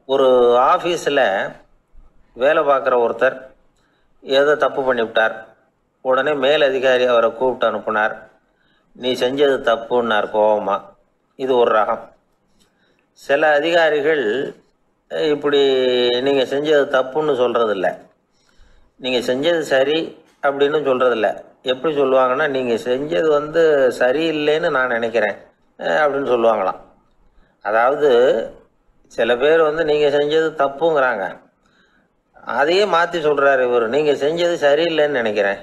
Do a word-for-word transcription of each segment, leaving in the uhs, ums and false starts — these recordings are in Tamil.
ஒரு ஆஃபீஸில் வேலை பார்க்குற ஒருத்தர் ஏதோ தப்பு பண்ணிவிட்டார். உடனே மேலதிகாரி அவரை கூப்பிட்டு அனுப்புனார். நீ செஞ்சது தப்புன்னார் கோபமாக. இது ஒரு ரகம். சில அதிகாரிகள் இப்படி நீங்கள் செஞ்சது தப்புன்னு சொல்கிறதில்ல, நீங்கள் செஞ்சது சரி அப்படின்னு சொல்கிறதில்ல. எப்படி சொல்லுவாங்கன்னா, நீங்கள் செஞ்சது வந்து சரியில்லைன்னு நான் நினைக்கிறேன் அப்படின்னு சொல்லுவாங்களாம். அதாவது சில பேர் வந்து நீங்கள் செஞ்சது தப்புங்கிறாங்க, அதையே மாற்றி சொல்கிறாரு இவர், நீங்கள் செஞ்சது சரியில்லைன்னு நினைக்கிறேன்.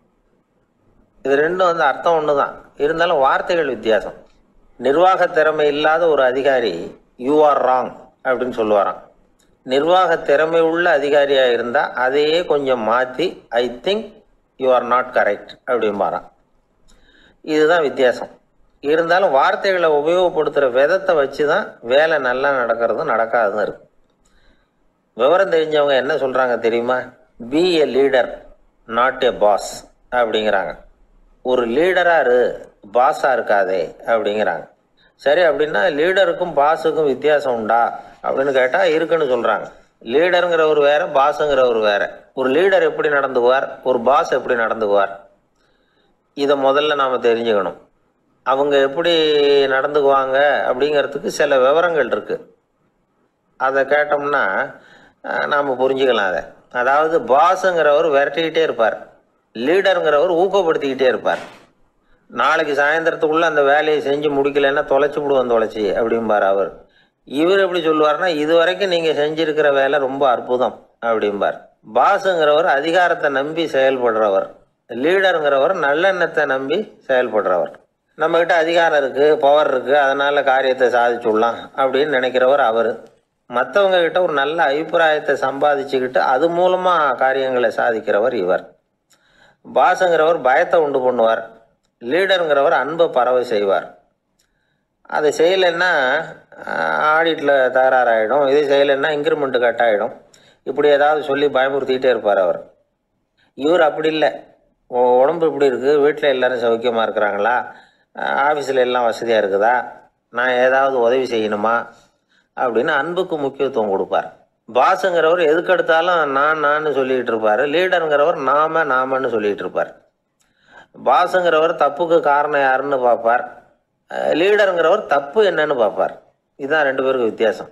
இது ரெண்டும் வந்து அர்த்தம் ஒன்று தான், இருந்தாலும் வார்த்தைகள் வித்தியாசம். நிர்வாக திறமை இல்லாத ஒரு அதிகாரி யூ ஆர் ராங் அப்படின்னு சொல்லுவாராம். நிர்வாக திறமை உள்ள அதிகாரியாக இருந்தால் அதையே கொஞ்சம் மாற்றி I think you are not correct அப்படிம்பாரான். இதுதான் வித்தியாசம். இருந்தாலும் வார்த்தைகளை உபயோகப்படுத்துகிற விதத்தை வச்சு தான் வேலை நல்லா நடக்கிறதும் நடக்காதுன்னு இருக்கு. விவரம் தெரிஞ்சவங்க என்ன சொல்கிறாங்க தெரியுமா? Be a leader not a boss அப்படிங்கிறாங்க. ஒரு லீடராக இரு, பாஸாக இருக்காதே அப்படிங்கிறாங்க. சரி, அப்படின்னா லீடருக்கும் பாஸுக்கும் வித்தியாசம் உண்டா அப்படின்னு கேட்டால் இருக்குன்னு சொல்கிறாங்க. லீடருங்கிறவர் வேற, பாஸுங்கிறவர் வேற. ஒரு லீடர் எப்படி நடந்துக்குவார், ஒரு பாஸ் எப்படி நடந்துக்குவார், இதை முதல்ல நாம் தெரிஞ்சுக்கணும். அவங்க எப்படி நடந்துக்குவாங்க அப்படிங்கிறதுக்கு சில விவரங்கள் இருக்குது. அதை கேட்டோம்னா நாம் புரிஞ்சுக்கலாம் அதை. அதாவது பாஸுங்கிறவர் விரட்டிக்கிட்டே இருப்பார், லீடருங்கிறவர் ஊக்கப்படுத்திக்கிட்டே இருப்பார். நாளைக்கு சாயந்தரத்துக்குள்ளே அந்த வேலையை செஞ்சு முடிக்கலைன்னா தொலைச்சி விடுவோம் தொலைச்சி அப்படிம்பார் அவர். இவர் எப்படி சொல்லுவார்னா, இது வரைக்கும் நீங்கள் செஞ்சுருக்கிற வேலை ரொம்ப அற்புதம் அப்படிம்பார். பாஸுங்கிறவர் அதிகாரத்தை நம்பி செயல்படுறவர், லீடருங்கிறவர் நல்லெண்ணத்தை நம்பி செயல்படுறவர். நம்மக்கிட்ட அதிகாரம் இருக்குது, பவர் இருக்குது, அதனால் காரியத்தை சாதிச்சுடலாம் அப்படின்னு நினைக்கிறவர் அவர். மற்றவங்க கிட்ட ஒரு நல்ல அபிப்பிராயத்தை சம்பாதிச்சுக்கிட்டு அது மூலமாக காரியங்களை சாதிக்கிறவர் இவர். பாஸுங்கிறவர் பயத்தை உண்டு பண்ணுவார், லீடருங்கிறவர் அன்பை பரவ செய்வார். அதை செய்யலைன்னா ஆடிட்டில் தகராறாயிடும், இது செய்யலைன்னா இன்க்ரிமெண்ட்டு கட் ஆகிடும், இப்படி ஏதாவது சொல்லி பயமுறுத்திக்கிட்டே இருப்பார் அவர். இவர் அப்படி இல்லை. உடம்பு இப்படி இருக்குது, வீட்டில் எல்லோரும் சௌக்கியமாக இருக்கிறாங்களா, ஆஃபீஸில் எல்லாம் வசதியாக இருக்குதா, நான் ஏதாவது உதவி செய்யணுமா அப்படின்னு அன்புக்கு முக்கியத்துவம் கொடுப்பார். பாஸுங்கிறவர் எதுக்கெடுத்தாலும் நான் நான் சொல்லிகிட்டு இருப்பார், லீடருங்கிறவர் நாம நாமன்னு சொல்லிகிட்டு இருப்பார். பாஸுங்கிறவர் தப்புக்கு காரணம் யாருன்னு பார்ப்பார், லீடருங்கிறவர் தப்பு என்னன்னு பார்ப்பார். இதுதான் ரெண்டு பேருக்கு வித்தியாசம்.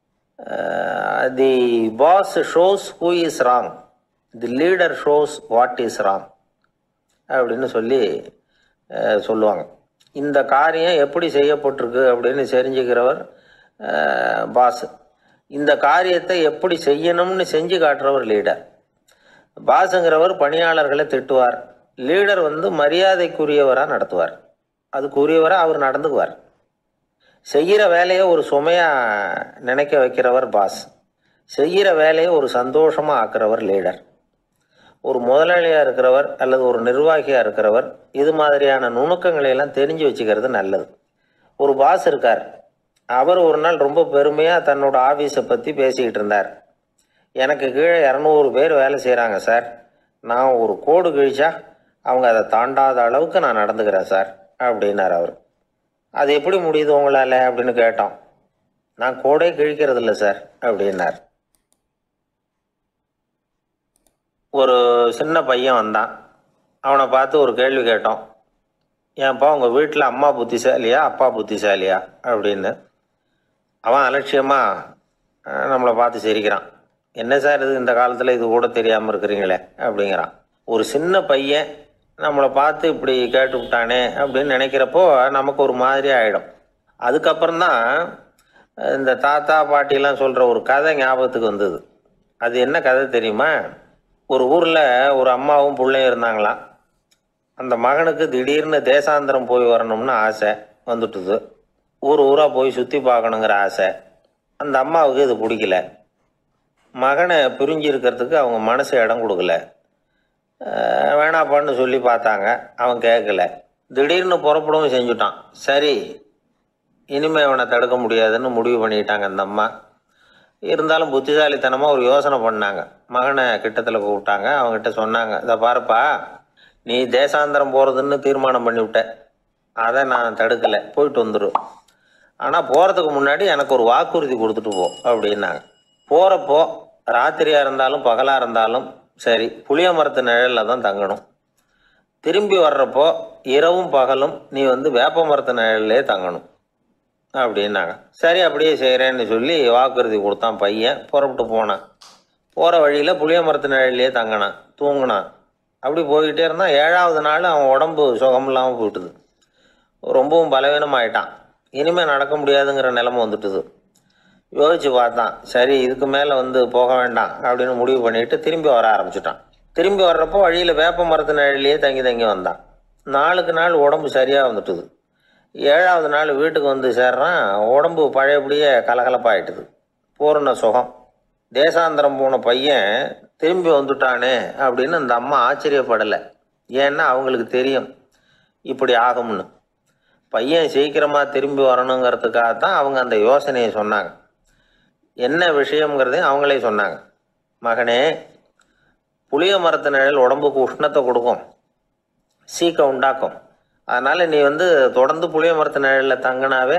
The boss shows who is wrong, the leader shows what is wrong அப்படின்னு சொல்லி சொல்லுவாங்க. இந்த காரியம் எப்படி செய்யப்பட்டிருக்கு அப்படின்னு தெரிஞ்சுக்கிறவர் பாஸ். இந்த காரியத்தை எப்படி செய்யணும்னு செஞ்சு காட்டுறவர் லீடர். பாஸுங்கிறவர் பணியாளர்களை திட்டுவார், லீடர் வந்து மரியாதைக்குரியவராக நடத்துவார், அதுக்குரியவராக அவர் நடந்துக்குவார். செய்கிற வேலையை ஒரு சுமையாக நினைக்க வைக்கிறவர் பாஸ், செய்கிற வேலையை ஒரு சந்தோஷமாக ஆக்குறவர் லீடர். ஒரு முதலாளியாக இருக்கிறவர் அல்லது ஒரு நிர்வாகியாக இருக்கிறவர் இது மாதிரியான நுணுக்கங்களை எல்லாம் தெரிஞ்சு வச்சுக்கிறது நல்லது. ஒரு பாஸ் இருக்கார், அவர் ஒரு நாள் ரொம்ப பெருமையாக தன்னோட ஆஃபீஸை பற்றி பேசிக்கிட்டு இருந்தார். எனக்கு கீழே இரநூறு பேர் வேலை செய்கிறாங்க சார், நான் ஒரு கோடு கிழிச்சா அவங்க அதை தாண்டாத அளவுக்கு நான் நடந்துக்கிறேன் சார் அப்படின்னார் அவர். அது எப்படி முடியுது உங்களால் அப்படின்னு கேட்டோம். நான் கோடே கிழிக்கிறது இல்லை சார் அப்படின்னார். ஒரு சின்ன பையன் வந்தான், அவனை பார்த்து ஒரு கேள்வி கேட்டோம். ஏன்ப்பா உங்கள் வீட்டில் அம்மா புத்திசாலியா அப்பா புத்திசாலியா அப்படின்னு. அவன் அலட்சியமாக நம்மளை பார்த்து சிரிக்கிறான். என்ன சார் இது, இந்த காலத்தில் இது கூட தெரியாமல் இருக்கிறீங்களே அப்படிங்கிறான். ஒரு சின்ன பையன் நம்மளை பார்த்து இப்படி கேட்டு விட்டானே அப்படின்னு நினைக்கிறப்போ நமக்கு ஒரு மாதிரி ஆகிடும். அதுக்கப்புறம்தான் இந்த தாத்தா பாட்டிலாம் சொல்கிற ஒரு கதை ஞாபகத்துக்கு வந்தது. அது என்ன கதை தெரியுமா? ஒரு ஊரில் ஒரு அம்மாவும் பிள்ளையும் இருந்தாங்களாம். அந்த மகனுக்கு திடீர்னு தேசாந்திரம் போய் வரணும்னு ஆசை வந்துட்டுது. ஊர் ஊராக போய் சுற்றி பார்க்கணுங்கிற ஆசை. அந்த அம்மாவுக்கு இது பிடிக்கல. மகனை பிரிஞ்சு இருக்கிறதுக்கு அவங்க மனசு இடம் கொடுக்கல. வேணாப்பான்னு சொல்லி பார்த்தாங்க, அவன் கேட்கல. திடீர்னு புறப்படவும் செஞ்சுட்டான். சரி, இனிமேல் அவனை தடுக்க முடியாதுன்னு முடிவு பண்ணிட்டாங்க அந்த அம்மா. இருந்தாலும் புத்திசாலித்தனமாக ஒரு யோசனை பண்ணாங்க. மகனை கிட்டத்தில் கூப்பிட்டாங்க, அவங்ககிட்ட சொன்னாங்க, இதை பாருப்பா, நீ தேசாந்திரம் போகிறதுன்னு தீர்மானம் பண்ணிவிட்ட, அதை நான் தடுக்கலை, போயிட்டு வந்துடும். ஆனால் போகிறதுக்கு முன்னாடி எனக்கு ஒரு வாக்குறுதி கொடுத்துட்டு போ அப்படின்னாங்க. போகிறப்போ ராத்திரியாக இருந்தாலும் பகலாக இருந்தாலும் சரி புளிய மரத்து நிழலில் தான் தங்கணும். திரும்பி வர்றப்போ இரவும் பகலும் நீ வந்து வேப்ப மரத்து நிழல்லே தங்கணும் அப்படின்னாங்க. சரி அப்படியே செய்கிறேன்னு சொல்லி வாக்குறுதி கொடுத்தான் பையன். புறப்பட்டு போனான். போகிற வழியில் புளிய மரத்து நிழல்லையே தங்கினான், தூங்கினான். அப்படி போய்கிட்டே இருந்தான். ஏழாவது நாள் அவன் உடம்பு சுகம் இல்லாமல் போயிட்டுது. ரொம்பவும் பலவீனமாயிட்டான். இனிமேல் நடக்க முடியாதுங்கிற நிலைமை வந்துட்டுது. யோசிச்சு பார்த்தான். சரி இதுக்கு மேலே வந்து போக வேண்டாம் அப்படின்னு முடிவு பண்ணிட்டு திரும்பி வர ஆரம்பிச்சுட்டான். திரும்பி வர்றப்போ வழியில் வேப்ப மரத்து நிழல்லையே தங்கி தங்கி வந்தான். நாளுக்கு நாள் உடம்பு சரியாக வந்துட்டுது. ஏழாவது நாள் வீட்டுக்கு வந்து சேர்றான். உடம்பு பழையபடியே கலகலப்பாயிட்டுது. பூர்ண சுகம். தேசாந்திரம் போன பையன் திரும்பி வந்துட்டானே அப்படின்னு அந்த அம்மா ஆச்சரியப்படலை. ஏன்னா அவங்களுக்கு தெரியும் இப்படி ஆகும்னு. பையன் சீக்கிரமாக திரும்பி வரணுங்கிறதுக்காக தான் அவங்க அந்த யோசனையை சொன்னாங்க. என்ன விஷயங்கிறதையும் அவங்களே சொன்னாங்க. மகனே, புளிய மரத்து நிழல் உடம்புக்கு உஷ்ணத்தை கொடுக்கும், சீக்கம் உண்டாக்கும். அதனால் நீ வந்து தொடர்ந்து புளிய மரத்து நிழலில் தங்கினாவே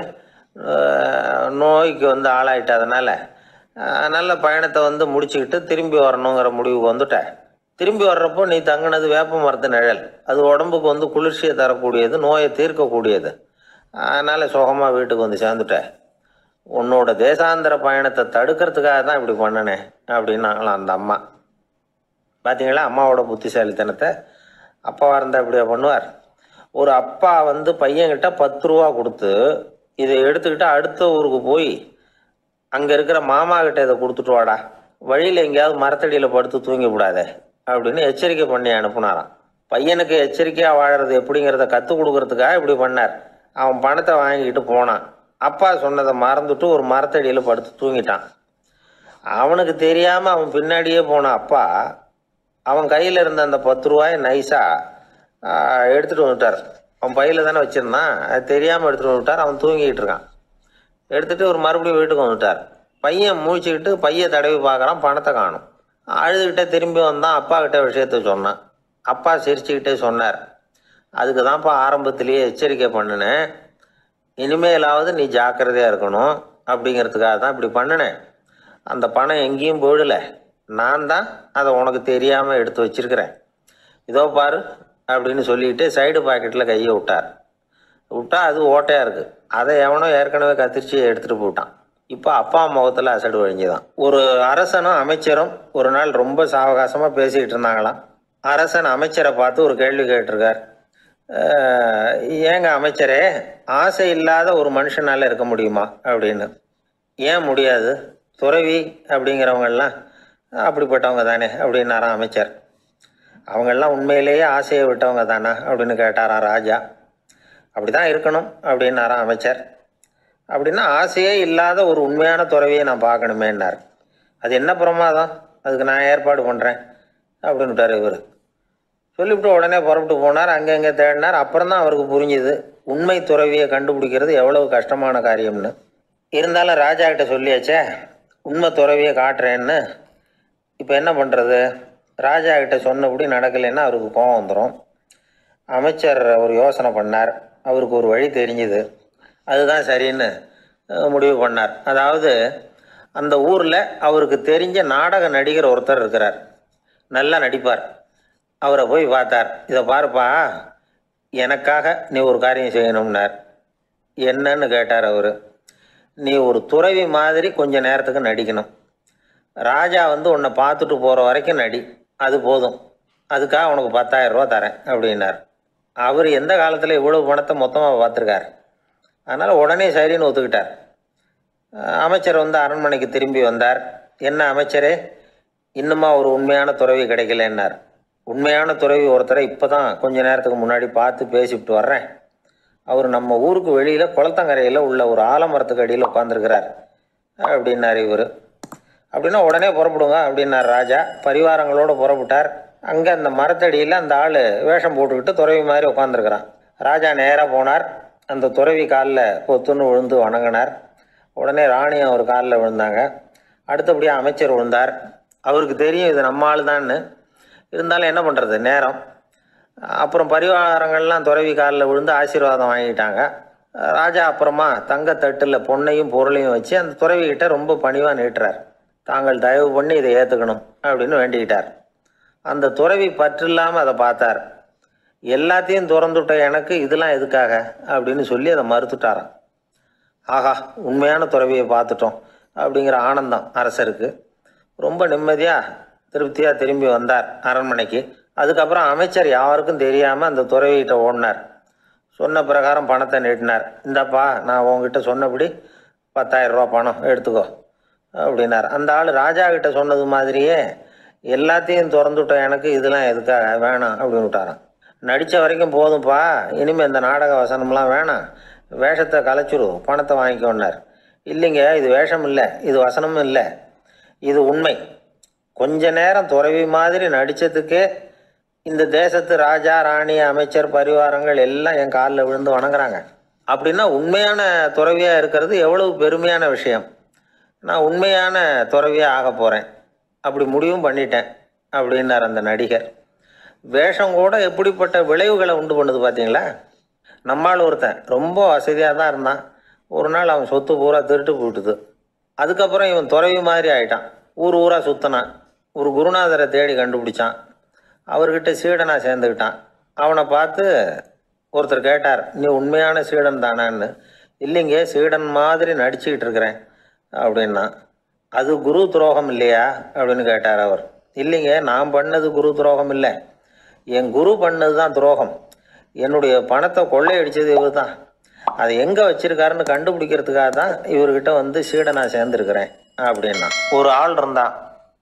நோய்க்கு வந்து ஆளாயிட்ட. அதனால் நல்ல பயணத்தை வந்து முடிச்சுக்கிட்டு திரும்பி வரணுங்கிற முடிவுக்கு வந்துட்ட. திரும்பி வர்றப்போ நீ தங்கினது வேப்ப மரத்து நிழல். அது உடம்புக்கு வந்து குளிர்ச்சியை தரக்கூடியது, நோயை தீர்க்கக்கூடியது. அதனால் சுகமாக வீட்டுக்கு வந்து சேர்ந்துட்ட. உன்னோட தேசாந்திர பயணத்தை தடுக்கிறதுக்காக தான் இப்படி பண்ணினேன் அப்படின்னாங்களாம் அந்த அம்மா. பார்த்தீங்களா அம்மாவோட புத்திசாலித்தனத்தை? அப்பாவாக இருந்தால் இப்படியா பண்ணுவார்? ஒரு அப்பா வந்து பையன்கிட்ட பத்து ரூபா கொடுத்து இதை எடுத்துக்கிட்டு அடுத்த ஊருக்கு போய் அங்கே இருக்கிற மாமா கிட்ட இதை கொடுத்துட்டு வாடா, வழியில் எங்கேயாவது மரத்தடியில் படுத்து தூங்கி விடாதே அப்படின்னு எச்சரிக்கை பண்ணி அனுப்புனாராம். பையனுக்கு எச்சரிக்கையாக வாழறது எப்படிங்கிறத கற்றுக் கொடுக்கறதுக்காக இப்படி பண்ணார். அவன் பணத்தை வாங்கிக்கிட்டு போனான். அப்பா சொன்னதை மறந்துட்டு ஒரு மரத்தடியில் படுத்து தூங்கிட்டான். அவனுக்கு தெரியாமல் அவன் பின்னாடியே போன அப்பா அவன் கையில் இருந்த அந்த பத்து ரூபாயை நைஸாக எடுத்துகிட்டு வந்துட்டார். அவன் பையில் தானே வச்சுருந்தான், அது தெரியாமல் எடுத்துகிட்டு வந்துட்டார். அவன் தூங்கிக்கிட்டு இருக்கான். எடுத்துகிட்டு ஒரு மறுபடியும் வீட்டுக்கு வந்துட்டார். பையன் முழிச்சுக்கிட்டு பையை தடவி பார்க்குறான், பணத்தை காணும். அழுதுகிட்டே திரும்பி வந்தான். அப்பா கிட்ட விஷயத்த சொன்னான். அப்பா சிரிச்சுக்கிட்டே சொன்னார், அதுக்கு தான்ப்பா ஆரம்பத்திலேயே எச்சரிக்கை பண்ணினேன், இனிமேலாவது நீ ஜாக்கிரதையாக இருக்கணும் அப்படிங்கிறதுக்காக தான் இப்படி பண்ணினேன். அந்த பணம் எங்கேயும் போயிடலை, நான் தான் அதை உனக்கு தெரியாமல் எடுத்து வச்சிருக்கிறேன். இதோ பாரு அப்படின்னு சொல்லிட்டு சைடு பாக்கெட்டில் கையை விட்டார். விட்டா அது ஓட்டையாக இருக்குது. அதை எவனோ ஏற்கனவே கத்திரிச்சு எடுத்துகிட்டு போயிட்டான். இப்போ அப்பா முகத்தில் அசடு வழிஞ்சுதான். ஒரு அரசனும் அமைச்சரும் ஒரு நாள் ரொம்ப சாவகாசமாக பேசிக்கிட்டு இருந்தாங்களாம். அரசன் அமைச்சரை பார்த்து ஒரு கேள்வி கேட்டிருக்கார். ஏங்க அமைச்சரே, ஆசை இல்லாத ஒரு மனுஷனால் இருக்க முடியுமா அப்படின்னு. ஏன் முடியாது, துறவி அப்படிங்கிறவங்கெல்லாம் அப்படிப்பட்டவங்க தானே அப்படின்னாராம் அமைச்சர். அவங்கெல்லாம் உண்மையிலேயே ஆசையை விட்டவங்க தானா அப்படின்னு கேட்டாராம் ராஜா. அப்படி தான் இருக்கணும் அப்படின்னாராம் அமைச்சர். அப்படின்னா ஆசையே இல்லாத ஒரு உண்மையான துறவியை நான் பார்க்கணுமேன்னார். அது என்ன பிரமாதம், அதுக்கு நான் ஏற்பாடு பண்ணுறேன் அப்படின்னுட்டார் இவர். சொல்லிவிட்டு உடனே புறப்பட்டு போனார். அங்கங்கே தேடினார். அப்புறம் தான் அவருக்கு புரிஞ்சுது உண்மை துறவியை கண்டுபிடிக்கிறது எவ்வளவு கஷ்டமான காரியம்னு. இருந்தாலும் ராஜா கிட்ட சொல்லியாச்சே உண்மை துறவியை காட்டுறேன்னு. இப்போ என்ன பண்ணுறது? ராஜா கிட்ட சொன்னபடி நடக்கலைன்னா அவருக்கு கோபம் வந்துடும். அமைச்சர் ஒரு யோசனை பண்ணார். அவருக்கு ஒரு வழி தெரிஞ்சுது. அதுதான் சரின்னு முடிவு பண்ணார். அதாவது அந்த ஊரில் அவருக்கு தெரிஞ்ச நாடக நடிகர் ஒருத்தர் இருக்கிறார், நல்லா நடிப்பார். அவரை போய் பார்த்தார். இதை பாருப்பா, எனக்காக நீ ஒரு காரியம் செய்யணும்னார். என்னன்னு கேட்டார் அவர். நீ ஒரு துறவி மாதிரி கொஞ்ச நேரத்துக்கு நடிக்கணும். ராஜா வந்து உன்னை பார்த்துட்டு போகிற வரைக்கும் நடி, அது போதும். அதுக்காக உனக்கு பத்தாயிரம் ரூபா தரேன் அப்படின்னார். அவர் எந்த காலத்தில் இவ்வளவு பணத்தை மொத்தமாக பார்த்துருக்கார். அதனால் உடனே சரின்னு ஒத்துக்கிட்டார். அமைச்சர் வந்து அரண்மனைக்கு திரும்பி வந்தார். என்ன அமைச்சரே, இன்னுமா ஒரு உண்மையான துறவி கிடைக்கலன்னார். உண்மையான துறவி ஒருத்தரை இப்போ தான் கொஞ்ச நேரத்துக்கு முன்னாடி பார்த்து பேசிவிட்டு வர்றேன். அவர் நம்ம ஊருக்கு வெளியில் குளத்தங்கரையில் உள்ள ஒரு ஆலமரத்துக்கு அடியில் உட்காந்துருக்கிறார் அப்படின்னார் இவர். அப்படின்னா உடனே புறப்படுங்க அப்படின்னார் ராஜா. பரிவாரங்களோடு புறப்பட்டார். அங்கே அந்த மரத்தடியில் அந்த ஆள் வேஷம் போட்டுக்கிட்டு துறவி மாதிரி உட்காந்துருக்கிறான். ராஜா நேராக போனார். அந்த துறவி காலில் பொத்துன்னு விழுந்து வணங்கினார். உடனே ராணியும் அவர் காலில் விழுந்தாங்க. அடுத்தபடியாக அமைச்சர் விழுந்தார். அவருக்கு தெரியும் இது நம்ம ஆள் தான்னு. இருந்தாலும் என்ன பண்ணுறது, நேரம். அப்புறம் பரிவாரங்கள்லாம் துறவி காலில் விழுந்து ஆசீர்வாதம் வாங்கிட்டாங்க. ராஜா அப்புறமா தங்கத்தட்டில் பொன்னையும் பொருளையும் வச்சு அந்த துறவிக்கிட்ட ரொம்ப பணிவாக நீட்டுறார். தாங்கள் தயவு பண்ணி இதை ஏற்றுக்கணும் அப்படின்னு வேண்டிக்கிட்டார். அந்த துறவி பற்று இல்லாமல் அதை பார்த்தார். எல்லாத்தையும் திறந்துவிட்ட எனக்கு இதெல்லாம் எதுக்காக அப்படின்னு சொல்லி அதை மறுத்துட்டாராம். ஆஹா, உண்மையான துறவியை பார்த்துட்டோம் அப்படிங்கிற ஆனந்தம் அரசருக்கு. ரொம்ப நிம்மதியாக திருப்தியாக திரும்பி வந்தார் அரண்மனைக்கு. அதுக்கப்புறம் அமைச்சர் யாருக்கும் தெரியாமல் அந்த துறவிகிட்ட ஓடினார். சொன்ன பிரகாரம் பணத்தை நீட்டினார். இந்தப்பா, நான் உங்ககிட்ட சொன்னபடி பத்தாயிரம் ரூபா பணம் எடுத்துக்கோ அப்படின்னார். அந்த ஆள் ராஜா கிட்ட சொன்னது மாதிரியே எல்லாத்தையும் திறந்துவிட்டோம் எனக்கு இதெல்லாம் எதுக்காக வேணாம் அப்படின்னு விட்டாரான். நடித்த வரைக்கும் போதும்ப்பா, இனிமேல் இந்த நாடக வசனம்லாம் வேணாம், வேஷத்தை கலைச்சிரு, பணத்தை வாங்கிக்கோன்னார். இல்லைங்க, இது வேஷம் இல்லை, இது வசனமும் இல்லை, இது உண்மை. கொஞ்ச நேரம் துறவி மாதிரி நடித்ததுக்கே இந்த தேசத்து ராஜா ராணி அமைச்சர் பரிவாரங்கள் எல்லாம் என் காலில் விழுந்து வணங்குறாங்க. அப்படின்னா உண்மையான துறவியாக இருக்கிறது எவ்வளவு பெருமையான விஷயம். நான் உண்மையான துறவியாக ஆக போகிறேன், அப்படி முடிவும் பண்ணிட்டேன் அப்படின்னார் அந்த நடிகர். வேஷம் கூட எப்படிப்பட்ட விளைவுகளை உண்டு பண்ணுது பார்த்தீங்களா. நம்மால் ஒருத்தன் ரொம்ப வசதியாக தான் இருந்தான். ஒரு நாள் அவன் சொத்து பூரா திருட்டு போயிட்டுது. அதுக்கப்புறம் இவன் துறவி மாதிரி ஆயிட்டான். ஊர் ஊராக சுற்றினான். ஒரு குருநாதரை தேடி கண்டுபிடிச்சான். அவர்கிட்ட சீடனாக சேர்ந்துக்கிட்டான். அவனை பார்த்து ஒருத்தர் கேட்டார், நீ உண்மையான சீடன் தானான்னு. இல்லைங்க, சீடன் மாதிரி நடிச்சுக்கிட்டு இருக்கிறேன் அப்படின்னா. அது குரு துரோகம் இல்லையா அப்படின்னு கேட்டார் அவர். இல்லைங்க, நான் பண்ணது குரு துரோகம் இல்லை, என் குரு பண்ணது தான் துரோகம். என்னுடைய பணத்தை கொள்ளையடித்தது இவர் தான். அதை எங்கே வச்சிருக்காருன்னு கண்டுபிடிக்கிறதுக்காக தான் இவர்கிட்ட வந்து சீடனாக சேர்ந்துருக்கிறேன் அப்படின்னா. ஒரு ஆள் இருந்தான்,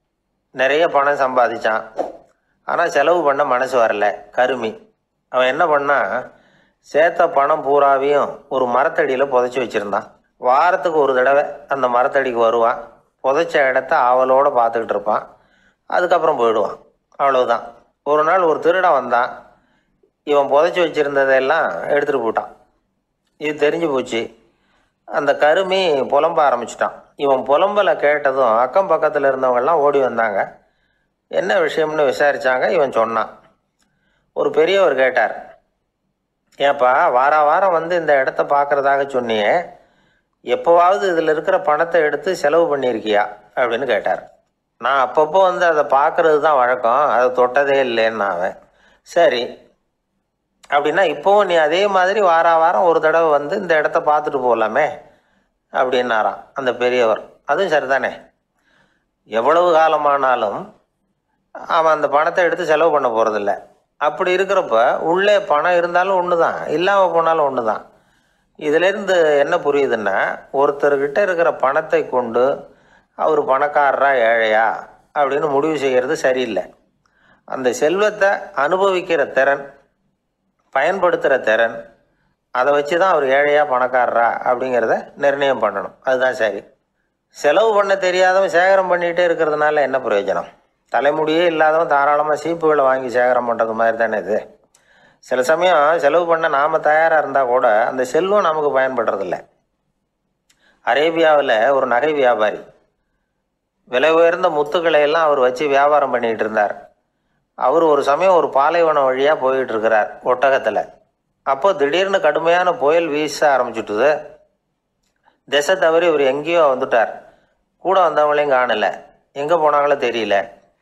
நிறைய பணம் சம்பாதிச்சான். ஆனால் செலவு பண்ண மனசு வரல, கருமி. அவன் என்ன பண்ணான், சேர்த்த பணம் பூராவையும் ஒரு மரத்தடியில் புதைச்சி வச்சுருந்தான். வாரத்துக்கு ஒரு தடவை அந்த மரத்தடிக்கு வருவான். புதைச்ச இடத்த ஆவலோடு பார்த்துக்கிட்டு இருப்பான். அதுக்கப்புறம் போயிடுவான். அவ்வளவுதான். ஒரு நாள் ஒரு திருடன் வந்தான். இவன் புதைச்சி வச்சுருந்ததெல்லாம் எடுத்துகிட்டு போட்டான். இது தெரிஞ்சு போச்சு. அந்த கருமி புலம்ப ஆரம்பிச்சிட்டான். இவன் புலம்பலை கேட்டதும் அக்கம் பக்கத்தில் இருந்தவங்கெல்லாம் ஓடி வந்தாங்க. என்ன விஷயம்னு விசாரித்தாங்க. இவன் சொன்னான். ஒரு பெரியவர் கேட்டார், ஏப்பா, வார வாரம் வந்து இந்த இடத்த பார்க்குறதாக சொன்னியே, எப்போவாவது இதில் இருக்கிற பணத்தை எடுத்து செலவு பண்ணியிருக்கியா அப்படின்னு கேட்டார். நான் அப்பப்போ வந்து அதை பார்க்குறது தான் வழக்கம், அதை தொட்டதே இல்லைன்னு அவன். சரி, அப்படின்னா இப்போவும் நீ அதே மாதிரி வார வாரம் ஒரு தடவை வந்து இந்த இடத்த பார்த்துட்டு போகலாமே அப்படின்னாராம் அந்த பெரியவர். அதுவும் சரிதானே, எவ்வளவு காலமானாலும் அவன் அந்த பணத்தை எடுத்து செலவு பண்ண போகிறதில்ல. அப்படி இருக்கிறப்ப உள்ளே பணம் இருந்தாலும் ஒன்று தான், இல்லாமல் போனாலும் ஒன்று தான். இதிலேருந்து என்ன புரியுதுன்னா, ஒருத்தர்கிட்ட இருக்கிற பணத்தை கொண்டு அவர் பணக்காரரா ஏழையா அப்படின்னு முடிவு செய்கிறது சரியில்லை. அந்த செல்வத்தை அனுபவிக்கிற திறன், பயன்படுத்துகிற திறன், அதை வச்சு தான் அவர் ஏழையா பணக்காரரா அப்படிங்கிறத நிர்ணயம் பண்ணணும். அதுதான் சரி. செலவு பண்ண தெரியாதவன் சேகரம் பண்ணிகிட்டே இருக்கிறதுனால என்ன பிரயோஜனம்? தலைமுடியே இல்லாதவன் தாராளமாக சீப்புகளை வாங்கி சேகரம் பண்ணுறது மாதிரி தானே இது. சில சமயம் செலவு பண்ண நாம் தயாராக இருந்தால் கூட அந்த செல்வம் நமக்கு பயன்படுறதில்ல. அரேபியாவில் ஒரு நகை வியாபாரி விலை உயர்ந்த முத்துக்களை எல்லாம் அவர் வச்சு வியாபாரம் பண்ணிகிட்டு இருந்தார். அவர் ஒரு சமயம் ஒரு பாலைவனம் வழியாக போயிட்டு இருக்கிறார் ஒட்டகத்தில். அப்போ திடீர்னு கடுமையான புயல் வீச ஆரம்பிச்சுட்டுது. திசை தவறி இவர் எங்கேயோ வந்துட்டார். கூட வந்தவங்களையும் காணலை, எங்கே போனாங்களோ தெரியல.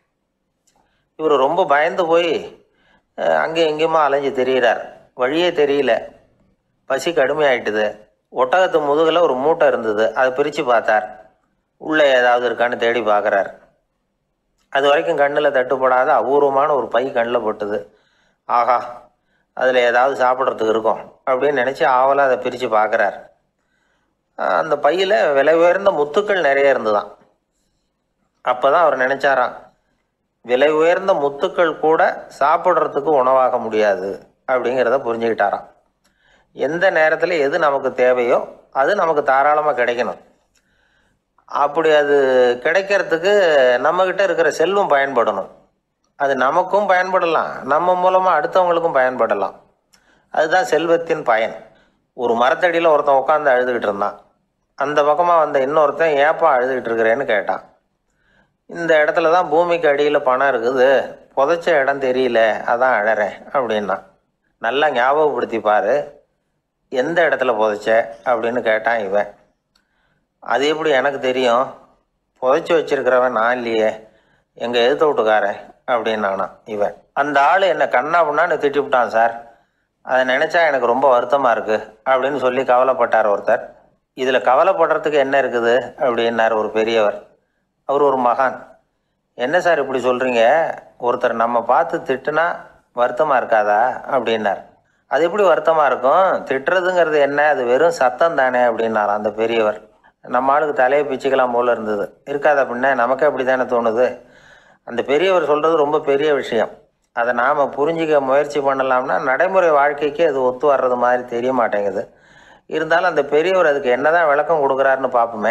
இவர் ரொம்ப பயந்து போய் அங்கே எங்கேயுமா அலைஞ்சு தெரிகிறார். வழியே தெரியல. பசி கடுமையாயிட்டுது. ஒட்டகத்து முதுகில் ஒரு மூட்டை இருந்தது. அதை பிரித்து பார்த்தார். உள்ளே ஏதாவது இருக்கான்னு தேடி பார்க்குறார். அது வரைக்கும் கண்ணில் தட்டுப்படாத அபூர்வமான ஒரு பை கண்ணில் பட்டுது. ஆஹா, அதில் ஏதாவது சாப்பிட்றதுக்கு இருக்கும் அப்படின்னு நினச்சி ஆவலாக அதை பிரித்து பார்க்குறார். அந்த பையில் விலை உயர்ந்த முத்துக்கள் நிறைய இருந்துதான். அப்போ தான் அவர் நினச்சாராம், விலை உயர்ந்த முத்துக்கள் கூட சாப்பிட்றதுக்கு உணவாக முடியாது அப்படிங்கிறத புரிஞ்சுக்கிட்டாராம். எந்த நேரத்தில் எது நமக்கு தேவையோ அது நமக்கு தாராளமாக கிடைக்கணும். அப்படி அது கிடைக்கிறதுக்கு நம்மக்கிட்ட இருக்கிற செல்வம் பயன்படணும். அது நமக்கும் பயன்படலாம், நம்ம மூலமாக அடுத்தவங்களுக்கும் பயன்படலாம். அதுதான் செல்வத்தின் பயன். ஒரு மரத்தடியில் ஒருத்தன் உட்காந்து அழுதுகிட்டு இருந்தான். அந்த பக்கமாக வந்த இன்னொருத்தன் ஏப்பா அழுதுகிட்டு இருக்கிறேன்னு கேட்டான். இந்த இடத்துல தான் பூமிக்கு அடியில் பணம் இருக்குது, புதைச்ச இடம் தெரியல, அதான் அழறேன் அப்படின்னா. நல்லா ஞாபகப்படுத்தி பாரு, எந்த இடத்துல புதைச்ச அப்படின்னு கேட்டான் இவன். அது எப்படி எனக்கு தெரியும்? புதைச்சி வச்சிருக்கிறவன் நான் இல்லையே, எங்கள் எதிர்த்த வீட்டுக்காரன் அப்படின்னானா இவன். அந்த ஆள் என்னை கண்ணா புண்ணான்னு திட்டிவிட்டான் சார், அதை நினச்சா எனக்கு ரொம்ப வருத்தமாக இருக்குது அப்படின்னு சொல்லி கவலைப்பட்டார் ஒருத்தர். இதில் கவலைப்படுறதுக்கு என்ன இருக்குது அப்படின்னார் ஒரு பெரியவர். அவர் ஒரு மகான். என்ன சார் இப்படி சொல்கிறீங்க, ஒருத்தர் நம்ம பார்த்து திட்டுனா வருத்தமாக இருக்காதா அப்படின்னார். அது எப்படி வருத்தமாக இருக்கும், திட்டுறதுங்கிறது என்ன, அது வெறும் சத்தம் தானே அப்படின்னார் அந்த பெரியவர். நம்ம ஆளுக்கு தலையை பிச்சுக்கலாம் போல இருந்தது. இருக்காது அப்படின்னா நமக்கே அப்படி தானே தோணுது. அந்த பெரியவர் சொல்கிறது ரொம்ப பெரிய விஷயம். அதை நாம் புரிஞ்சிக்க முயற்சி பண்ணலாம்னா நடைமுறை வாழ்க்கைக்கு அது ஒத்து வர்றது மாதிரி தெரிய மாட்டேங்குது. இருந்தாலும் அந்த பெரியவர் அதுக்கு என்ன தான் விளக்கம் கொடுக்குறாருன்னு பார்ப்போமே.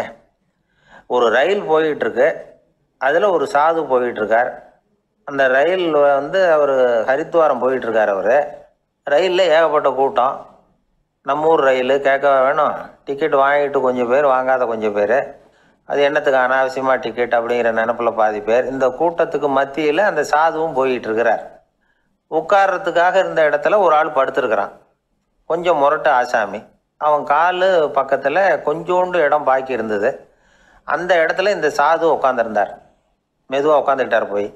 ஒரு ரயில் போயிட்டுருக்கு, அதில் ஒரு சாது போயிட்டுருக்கார். அந்த ரயில் வந்து அவர் ஹரித்வாரம் போயிட்டுருக்கார். அவர் ரயிலில் ஏகப்பட்ட கூட்டம். நம்ம ஊர் ரயில் கேட்க வேணும், டிக்கெட் வாங்கிட்டு கொஞ்சம் பேர், வாங்காத கொஞ்சம் பேர். அது என்னத்துக்கு அனாவசியமாக டிக்கெட் அப்படிங்கிற நினப்பில் பாதி பேர். இந்த கூட்டத்துக்கு மத்தியில் அந்த சாதுவும் போயிட்டு இருக்கிறார். உட்கார்றதுக்காக இருந்த இடத்துல ஒரு ஆள் படுத்துருக்கிறான், கொஞ்சம் முரட்டு ஆசாமி. அவன் கால் பக்கத்தில் கொஞ்சோண்டு இடம் பாக்கி இருந்தது. அந்த இடத்துல இந்த சாது உட்காந்துருந்தார். மெதுவாக உட்காந்துக்கிட்டார் போய்.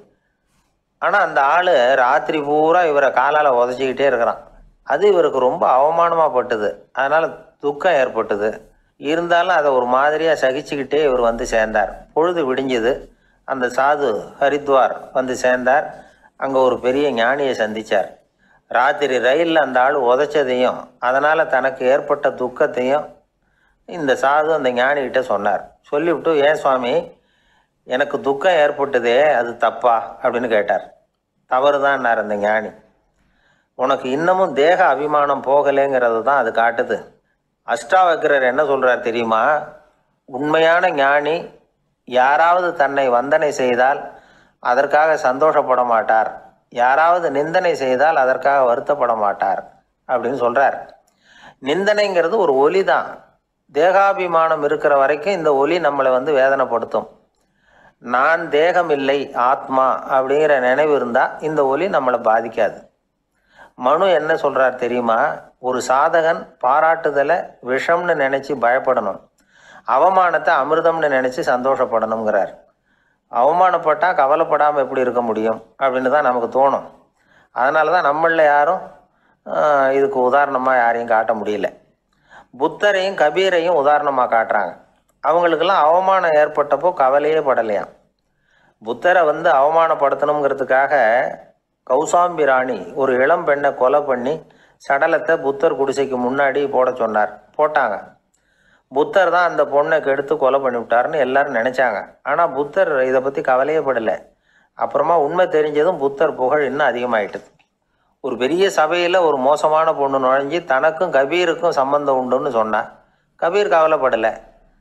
ஆனால் அந்த ஆள் ராத்திரி பூரா இவரை காலால் உதச்சிக்கிட்டே இருக்கிறான். அது இவருக்கு ரொம்ப அவமானமாக பட்டுது. அதனால் துக்கம் ஏற்பட்டுது. இருந்தாலும் அதை ஒரு மாதிரியாக சகிச்சுக்கிட்டே இவர் வந்து சேர்ந்தார். பொழுது விடிஞ்சுது. அந்த சாது ஹரித்வார் வந்து சேர்ந்தார். அங்கே ஒரு பெரிய ஞானியை சந்தித்தார். ராத்திரி ரயிலில் அந்த ஆள் உதைச்சதையும் அதனால் தனக்கு ஏற்பட்ட துக்கத்தையும் இந்த சாது அந்த ஞானிகிட்ட சொன்னார். சொல்லிவிட்டு, ஏன் சுவாமி, எனக்கு துக்கம் ஏற்பட்டதே அது தப்பா அப்படின்னு கேட்டார். தவறு தான்னார் அந்த ஞானி. உனக்கு இன்னமும் தேக அபிமானம் போகலைங்கிறது தான் அது காட்டுது. அஷ்டாவக்ரர் என்ன சொல்கிறார் தெரியுமா, உண்மையான ஞானி யாராவது தன்னை வந்தனை செய்தால் அதற்காக சந்தோஷப்பட மாட்டார், யாராவது நிந்தனை செய்தால் அதற்காக வருத்தப்பட மாட்டார் அப்படின்னு சொல்கிறார். நிந்தனைங்கிறது ஒரு ஒலி தான். தேகாபிமானம் இருக்கிற வரைக்கும் இந்த ஒலி நம்மளை வந்து வேதனைப்படுத்தும். நான் தேகம் இல்லை, ஆத்மா அப்படிங்கிற நினைவு இருந்தால் இந்த ஒலி நம்மளை பாதிக்காது. மனு என்ன சொல்கிறார் தெரியுமா, ஒரு சாதகன் பாராட்டுதலை விஷம்னு நினச்சி பயப்படணும், அவமானத்தை அமிர்தம்னு நினச்சி சந்தோஷப்படணுங்கிறார். அவமானப்பட்டால் கவலைப்படாமல் எப்படி இருக்க முடியும் அப்படின்னு தான் நமக்கு தோணும். அதனால தான் நம்மளில் யாரும் இதுக்கு உதாரணமாக யாரையும் காட்ட முடியல. புத்தரையும் கபீரையும் உதாரணமாக காட்டுறாங்க. அவங்களுக்கெல்லாம் அவமானம் ஏற்பட்டப்போ கவலையே படலையாம். புத்தரை வந்து அவமானப்படுத்தணுங்கிறதுக்காக கௌசாம்பி ராணி ஒரு இளம் பெண்ணை கொலை பண்ணி சடலத்தை புத்தர் குடிசைக்கு முன்னாடி போட சொன்னார். போட்டாங்க. புத்தர் தான் அந்த பொண்ணை கெடுத்து கொலை பண்ணிவிட்டார்னு எல்லாரும் நினச்சாங்க. ஆனால் புத்தர் இதை பற்றி கவலையே படலை. அப்புறமா உண்மை தெரிஞ்சதும் புத்தர் புகழ் இன்னும் அதிகமாயிட்டுது. ஒரு பெரிய சபையில் ஒரு மோசமான பொண்ணு நுழைஞ்சி தனக்கும் கபீருக்கும் சம்பந்தம் உண்டுன்னு சொன்னார். கபீர் கவலைப்படலை.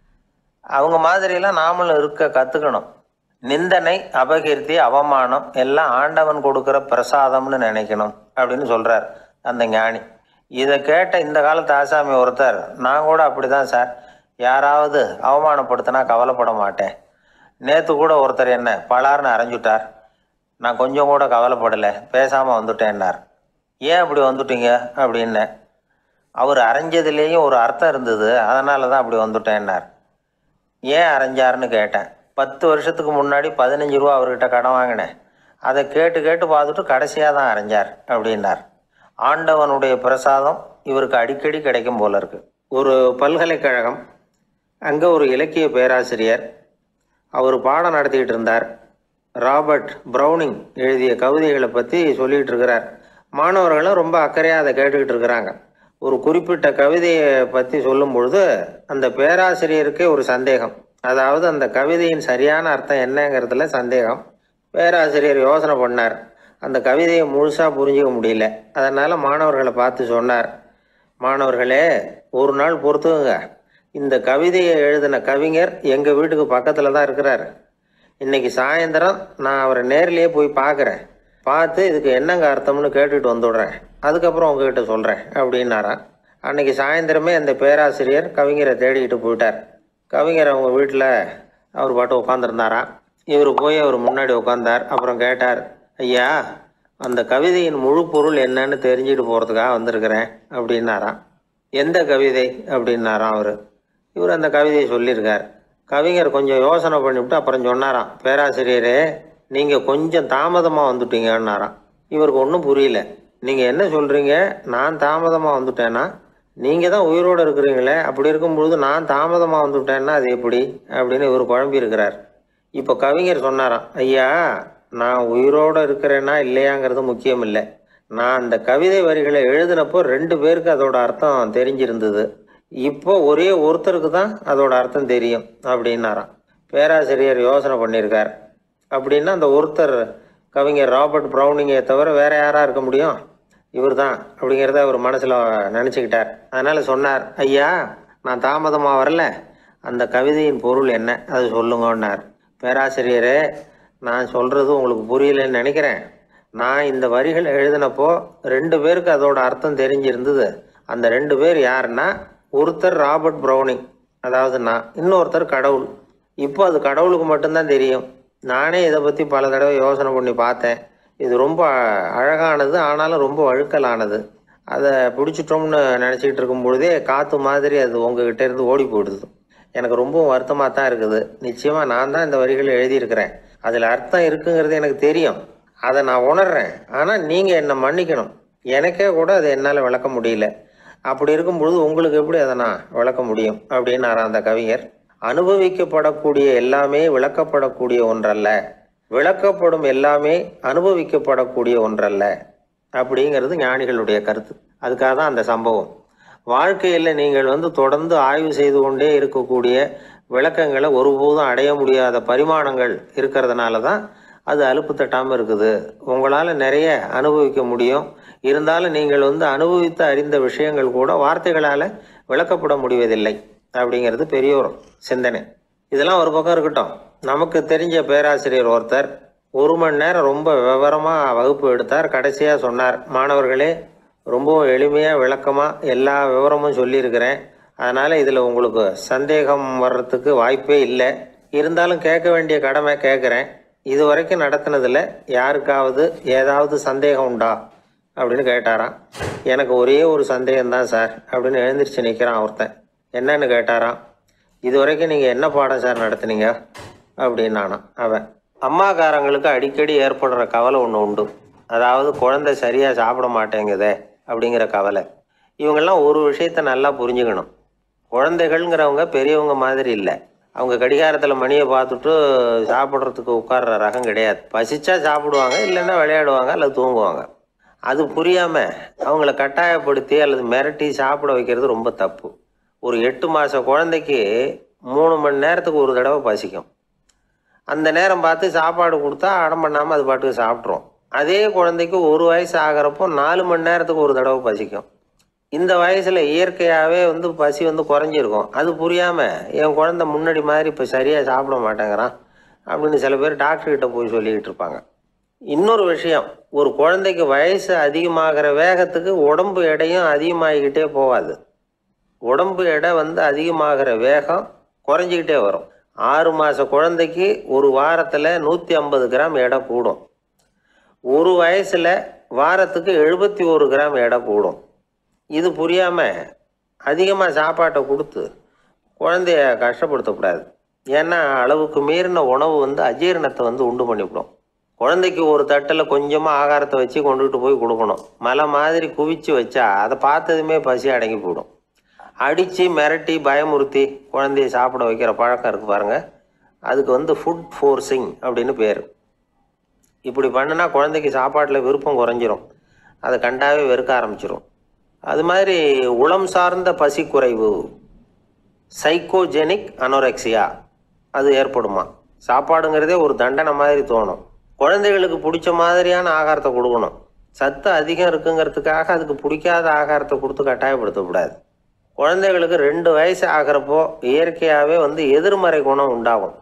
அவங்க மாதிரியெல்லாம் நாமளும் இருக்க கற்றுக்கணும். நிந்தனை, அபகீர்த்தி, அவமானம் எல்லாம் ஆண்டவன் கொடுக்குற பிரசாதம்னு நினைக்கணும் அப்படின்னு சொல்கிறார் அந்த ஞானி. இதை கேட்ட இந்த காலத்து ஆசாமி ஒருத்தர், நான் கூட அப்படி தான் சார், யாராவது அவமானப்படுத்தினா கவலைப்பட மாட்டேன். நேற்று கூட ஒருத்தர் என்ன பலார்னு அரைஞ்சுட்டார், நான் கொஞ்சம் கூட கவலைப்படலை, பேசாமல் வந்துட்டேன்னார். ஏன் அப்படி வந்துட்டீங்க அப்படின்னு. அவர் அரைஞ்சதுலேயும் ஒரு அர்த்தம் இருந்தது, அதனால தான் அப்படி வந்துட்டேன்னார். ஏன் அரைஞ்சாருன்னு கேட்டேன். பத்து வருஷத்துக்கு முன்னாடி பதினஞ்சு ரூபா அவர்கிட்ட கடன் வாங்கினேன், அதை கேட்டு கேட்டு பார்த்துட்டு கடைசியாக தான் அரைஞ்சார் அப்படின்னார். ஆண்டவனுடைய பிரசாதம் இவருக்கு அடிக்கடி கிடைக்கும் போல இருக்கு. ஒரு பல்கலைக்கழகம், அங்கே ஒரு இலக்கிய பேராசிரியர், அவர் பாடம் நடத்திக்கிட்டு இருந்தார். ராபர்ட் ப்ரௌனிங் எழுதிய கவிதைகளை பற்றி சொல்லிகிட்டு இருக்கிறார். மாணவர்களும் ரொம்ப அக்கறையாக அதை கேட்டுக்கிட்டு இருக்கிறாங்க. ஒரு குறிப்பிட்ட கவிதையை பற்றி சொல்லும் பொழுது அந்த பேராசிரியருக்கே ஒரு சந்தேகம். அதாவது அந்த கவிதையின் சரியான அர்த்தம் என்னங்கிறதுல சந்தேகம். பேராசிரியர் யோசனை பண்ணார். அந்த கவிதையை முழுசாக புரிஞ்சிக்க முடியல. அதனால் மாணவர்களை பார்த்து சொன்னார், மாணவர்களே, ஒரு நாள் பொறுத்துக்குங்க, இந்த கவிதையை எழுதின கவிஞர் எங்கள் வீட்டுக்கு பக்கத்தில் தான் இருக்கிறார். இன்றைக்கி சாயந்தரம் நான் அவரை நேரிலேயே போய் பார்க்குறேன், பார்த்து இதுக்கு என்னங்க அர்த்தம்னு கேட்டுட்டு வந்துடுறேன், அதுக்கப்புறம் உங்ககிட்ட சொல்கிறேன் அப்படின்னாரான். அன்றைக்கி சாயந்தரமே அந்த பேராசிரியர் கவிஞரை தேடிக்கிட்டு போயிட்டார். கவிஞர் அவங்க வீட்டில் அவர் பாட்டு உட்காந்துருந்தாராம். இவர் போய் அவர் முன்னாடி உட்காந்தார். அப்புறம் கேட்டார், ஐயா, அந்த கவிதையின் முழு பொருள் என்னன்னு தெரிஞ்சுட்டு போகிறதுக்காக வந்திருக்கிறேன் அப்படின்னாராம். எந்த கவிதை அப்படின்னாராம் அவர். இவர் அந்த கவிதையை சொல்லியிருக்கார். கவிஞர் கொஞ்சம் யோசனை பண்ணிவிட்டு அப்புறம் சொன்னாராம், பேராசிரியரே நீங்கள் கொஞ்சம் தாமதமாக வந்துட்டீங்கன்னாராம். இவருக்கு ஒன்றும் புரியல. நீங்கள் என்ன சொல்கிறீங்க? நான் தாமதமாக வந்துட்டேன்னா? நீங்கள் தான் உயிரோடு இருக்கிறீங்களே, அப்படி இருக்கும்பொழுது நான் தாமதமாக வந்துவிட்டேன்னா அது எப்படி அப்படின்னு இவர் குழம்பி இருக்கிறார். இப்போ கவிஞர் சொன்னாராம், ஐயா நான் உயிரோடு இருக்கிறேன்னா இல்லையாங்கிறது முக்கியம் இல்லை. நான் அந்த கவிதை வரிகளை எழுதினப்போ ரெண்டு பேருக்கு அதோட அர்த்தம் தெரிஞ்சிருந்தது. இப்போ ஒரே ஒருத்தருக்கு தான் அதோட அர்த்தம் தெரியும் அப்படின்னாராம். பேராசிரியர் யோசனை பண்ணியிருக்கார். அப்படின்னா அந்த ஒருத்தர் கவிஞர் ராபர்ட் ப்ரௌனிங்கை தவிர வேற யாராக இருக்க முடியும்? இவர் தான் அப்படிங்கிறத அவர் மனசில் நினச்சிக்கிட்டார். அதனால் சொன்னார், ஐயா நான் தாமதமாக வரல, அந்த கவிதையின் பொருள் என்ன அது சொல்லுங்கன்னார். பேராசிரியரே நான் சொல்கிறது உங்களுக்கு புரியலன்னு நினைக்கிறேன். நான் இந்த வரிகள் எழுதினப்போ ரெண்டு பேருக்கு அதோட அர்த்தம் தெரிஞ்சிருந்தது. அந்த ரெண்டு பேர் யாருன்னா, ஒருத்தர் ராபர்ட் ப்ரௌனிங், அதாவது நான், இன்னொருத்தர் கடவுள். இப்போ அது கடவுளுக்கு மட்டும்தான் தெரியும். நானே இதை பற்றி பல தடவை யோசனை பண்ணி பார்த்தேன். இது ரொம்ப அழகானது, ஆனாலும் ரொம்ப வழுக்கலானது. அதை பிடிச்சிட்டோம்னு நினச்சிக்கிட்டு இருக்கும் பொழுதே காற்று மாதிரி அது உங்ககிட்ட இருந்து ஓடி போயிடுது. எனக்கு ரொம்பவும் வருத்தமாக தான் இருக்குது. நிச்சயமாக நான் தான் இந்த வரிகளை எழுதியிருக்கிறேன். அதில் அர்த்தம் இருக்குங்கிறது எனக்கு தெரியும், அதை நான் உணர்றேன். ஆனால் நீங்கள் என்னை மன்னிக்கணும். எனக்கே கூட அதை என்னால் விளக்க முடியல. அப்படி இருக்கும்பொழுது உங்களுக்கு எப்படி அதை நான் விளக்க முடியும் அப்படின்னாரா அந்த கவிஞர். அனுபவிக்கப்படக்கூடிய எல்லாமே விளக்கப்படக்கூடிய ஒன்றல்ல, விளக்கப்படும் எல்லாமே அனுபவிக்கப்படக்கூடிய ஒன்றல்ல அப்படிங்கிறது ஞானிகளுடைய கருத்து. அதுக்காக தான் அந்த சம்பவம். வாழ்க்கையில் நீங்கள் வந்து தொடர்ந்து ஆய்வு செய்து கொண்டே இருக்கக்கூடிய விளக்கங்களை ஒருபோதும் அடைய முடியாத பரிமாணங்கள் இருக்கிறதுனால தான் அது அலுப்பு தட்டாமல் இருக்குது. உங்களால் நிறைய அனுபவிக்க முடியும், இருந்தாலும் நீங்கள் வந்து அனுபவித்து அறிந்த விஷயங்கள் கூட வார்த்தைகளால் விளக்கப்பட முடிவதில்லை அப்படிங்கிறது பெரிய ஒரு சிந்தனை. இதெல்லாம் ஒரு பக்கம் இருக்கட்டும். நமக்கு தெரிஞ்ச பேராசிரியர் ஒருத்தர் ஒரு மணி நேரம் ரொம்ப விவரமாக வகுப்பு எடுத்தார். கடைசியாக சொன்னார், மாணவர்களே ரொம்பவும் எளிமையாக விளக்கமாக எல்லா விவரமும் சொல்லியிருக்கிறேன். அதனால் இதில் உங்களுக்கு சந்தேகம் வர்றதுக்கு வாய்ப்பே இல்லை. இருந்தாலும் கேட்க வேண்டிய கடமை கேட்குறேன். இது வரைக்கும் நடத்தினதில் யாருக்காவது ஏதாவது சந்தேகம் உண்டா அப்படின்னு கேட்டாராம். எனக்கு ஒரே ஒரு சந்தேகம்தான் சார் அப்படின்னு எழுந்திரிச்சு நிற்கிறான் ஒருத்தன். என்னன்னு கேட்டாராம். இது வரைக்கும் நீங்கள் என்ன பாடம் சார் நடத்துனீங்க அப்படின்னானா அவன். அம்மாக்காரங்களுக்கு அடிக்கடி ஏற்படுற கவலை ஒன்று உண்டு. அதாவது குழந்தை சரியாக சாப்பிட மாட்டேங்குதே அப்படிங்கிற கவலை. இவங்கெல்லாம் ஒரு விஷயத்த நல்லா புரிஞ்சுக்கணும். குழந்தைகள்ங்கிறவங்க பெரியவங்க மாதிரி இல்லை. அவங்க கடிகாரத்தில் மணியை பார்த்துட்டு சாப்பிட்றதுக்கு உட்கார்ற ரகம் கிடையாது. பசிச்சா சாப்பிடுவாங்க, இல்லைன்னா விளையாடுவாங்க அல்லது தூங்குவாங்க. அது புரியாமல் அவங்கள கட்டாயப்படுத்தி அல்லது மிரட்டி சாப்பிட வைக்கிறது ரொம்ப தப்பு. ஒரு எட்டு மாத குழந்தைக்கு மூணு மணி நேரத்துக்கு ஒரு தடவை பசிக்கும். அந்த நேரம் பார்த்து சாப்பாடு கொடுத்தா அடம் பண்ணாமல் அது பாட்டுக்கு சாப்பிட்றோம். அதே குழந்தைக்கு ஒரு வயசு ஆகிறப்போ நாலு மணி நேரத்துக்கு ஒரு தடவை பசிக்கும். இந்த வயசில் இயற்கையாகவே வந்து பசி வந்து குறைஞ்சிருக்கும். அது புரியாமல் என் குழந்தை முன்னாடி மாதிரி இப்போ சரியாக சாப்பிட மாட்டேங்கிறான் அப்படின்னு சில பேர் டாக்டர்கிட்ட போய் சொல்லிக்கிட்டு இருப்பாங்க. இன்னொரு விஷயம், ஒரு குழந்தைக்கு வயசு அதிகமாகிற வேகத்துக்கு உடம்பு எடையும் அதிகமாகிக்கிட்டே போகாது. உடம்பு எடை வந்து அதிகமாகிற வேகம் குறைஞ்சிக்கிட்டே வரும். ஆறு மாத குழந்தைக்கு ஒரு வாரத்தில் நூற்றி ஐம்பது கிராம் எடை கூடும். ஒரு வயசில் வாரத்துக்கு எழுபத்தி ஒரு கிராம் எடை கூடும். இது புரியாமல் அதிகமாக சாப்பாட்டை கொடுத்து குழந்தைய கஷ்டப்படுத்தக்கூடாது. ஏன்னா அளவுக்கு மீறின உணவு வந்து அஜீரணத்தை வந்து உண்டு பண்ணிவிடும். குழந்தைக்கு ஒரு தட்டில் கொஞ்சமாக ஆகாரத்தை வச்சு கொண்டுகிட்டு போய் கொடுக்கணும். மலை மாதிரி குவிச்சு வச்சா அதை பார்த்ததுமே பசி அடங்கி போயிடும். அடித்து மிரட்டி பயமுறுத்தி குழந்தைய சாப்பிட வைக்கிற பழக்கம் இருக்குது பாருங்கள், அதுக்கு வந்து ஃபுட் ஃபோர்ஸிங் அப்படின்னு பேர். இப்படி பண்ணினா குழந்தைக்கு சாப்பாட்டில் விருப்பம் குறைஞ்சிரும், அதை கண்டாவே வெறுக்க ஆரம்பிச்சிடும். அது மாதிரி உளம் சார்ந்த பசி குறைவு, சைக்கோஜெனிக் அனோரெக்சியா, அது ஏற்படுமா. சாப்பாடுங்கிறதே ஒரு தண்டனை மாதிரி தோணும். குழந்தைகளுக்கு பிடிச்ச மாதிரியான ஆகாரத்தை கொடுக்கணும். சத்து அதிகம் இருக்குங்கிறதுக்காக அதுக்கு பிடிக்காத ஆகாரத்தை கொடுத்து கட்டாயப்படுத்தக்கூடாது. குழந்தைகளுக்கு ரெண்டு வயசு ஆகிறப்போ இயற்கையாகவே வந்து எதிர்மறை குணம் உண்டாகும்.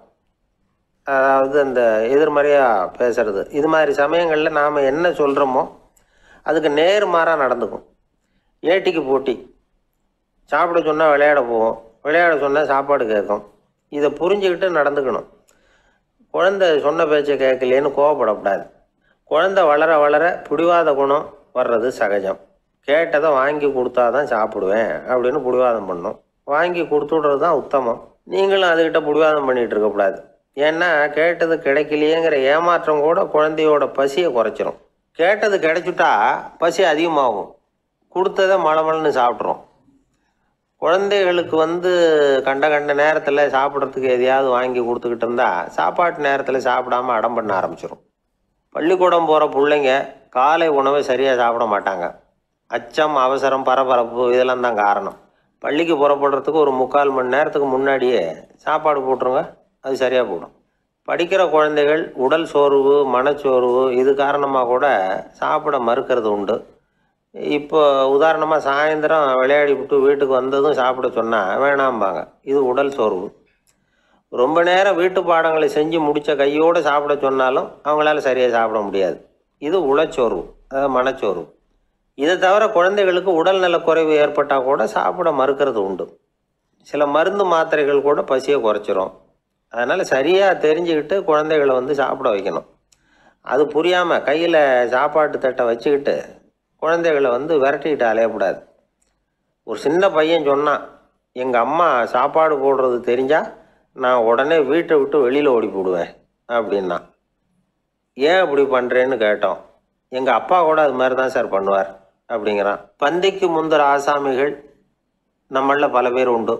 அதாவது அந்த எதிர்மறையாக பேசுறது. இது மாதிரி சமயங்களில் நாம் என்ன சொல்கிறோமோ அதுக்கு நேர்மாறாக நடந்துக்கும். ஏட்டிக்கு போட்டி. சாப்பிட சொன்னால் விளையாட போவோம், விளையாட சொன்னால் சாப்பாடு கேட்கும். இதை புரிஞ்சுக்கிட்டு நடந்துக்கணும். குழந்தை சொன்ன பேச்சை கேட்கலேன்னு கோவப்படக்கூடாது. குழந்தை வளர வளர பிடிவாத குணம் வர்றது சகஜம். கேட்டதை வாங்கி கொடுத்தா தான் சாப்பிடுவேன் அப்படின்னு பிடிவாதம் பண்ணும். வாங்கி கொடுத்துடுறது தான் உத்தமம். நீங்களும் அதுக்கிட்ட பிடிவாதம் பண்ணிகிட்டு இருக்கக்கூடாது. ஏன்னா கேட்டது கிடைக்கலையேங்கிற ஏமாற்றம் கூட குழந்தையோட பசியை குறைச்சிரும். கேட்டது கிடைச்சிட்டா பசி அதிகமாகும், கொடுத்ததை மலமலன்னு சாப்பிட்றோம். குழந்தைகளுக்கு வந்து கண்ட கண்ட நேரத்தில் சாப்பிட்றதுக்கு எதையாவது வாங்கி கொடுத்துக்கிட்டு இருந்தால் சாப்பாட்டு நேரத்தில் சாப்பிடாமல் அடம் பண்ண ஆரம்பிச்சிடும். பள்ளிக்கூடம் போகிற பிள்ளைங்க காலை உணவை சரியாக சாப்பிட மாட்டாங்க. அச்சம், அவசரம், பரபரப்பு இதெல்லாம் தான் காரணம். பள்ளிக்கு புறப்படுறதுக்கு ஒரு முக்கால் மணி நேரத்துக்கு முன்னாடியே சாப்பாடு போட்டுருங்க, அது சரியாக போடும். படிக்கிற குழந்தைகள் உடல் சோர்வு, மனச்சோர்வு இது காரணமாக கூட சாப்பிட மறுக்கிறது உண்டு. இப்போ உதாரணமாக சாயந்தரம் விளையாடி விட்டு வீட்டுக்கு வந்ததும் சாப்பிட சொன்னால் வேணாம்பாங்க. இது உடல் சோர்வு. ரொம்ப நேரம் வீட்டு பாடங்களை செஞ்சு முடித்த கையோடு சாப்பிட சொன்னாலும் அவங்களால சரியாக சாப்பிட முடியாது. இது உளச்சோர்வு, அதாவது மனச்சோர்வு. இதை தவிர குழந்தைகளுக்கு உடல்நல குறைவு ஏற்பட்டால் கூட சாப்பிட மறுக்கிறது உண்டு. சில மருந்து மாத்திரைகள் கூட பசியை குறைச்சிரும். அதனால் சரியாக தெரிஞ்சுக்கிட்டு குழந்தைகளை வந்து சாப்பிட வைக்கணும். அது புரியாமல் கையில் சாப்பாட்டு தட்டை வச்சுக்கிட்டு குழந்தைகளை வந்து விரட்டிக்கிட்டு அலையக்கூடாது. ஒரு சின்ன பையன் சொன்னான், எங்கள் அம்மா சாப்பாடு போடுறது தெரிஞ்சால் நான் உடனே வீட்டை விட்டு வெளியில் ஓடி போடுவேன் அப்படின்னா. ஏன் அப்படி பண்ணுறேன்னு கேட்டோம். எங்கள் அப்பா கூட அது மாதிரி தான் சார் பண்ணுவார் அப்படிங்கிறான். பந்திக்கு முந்தர ஆசாமிகள் நம்மளில் பல பேர் உண்டு.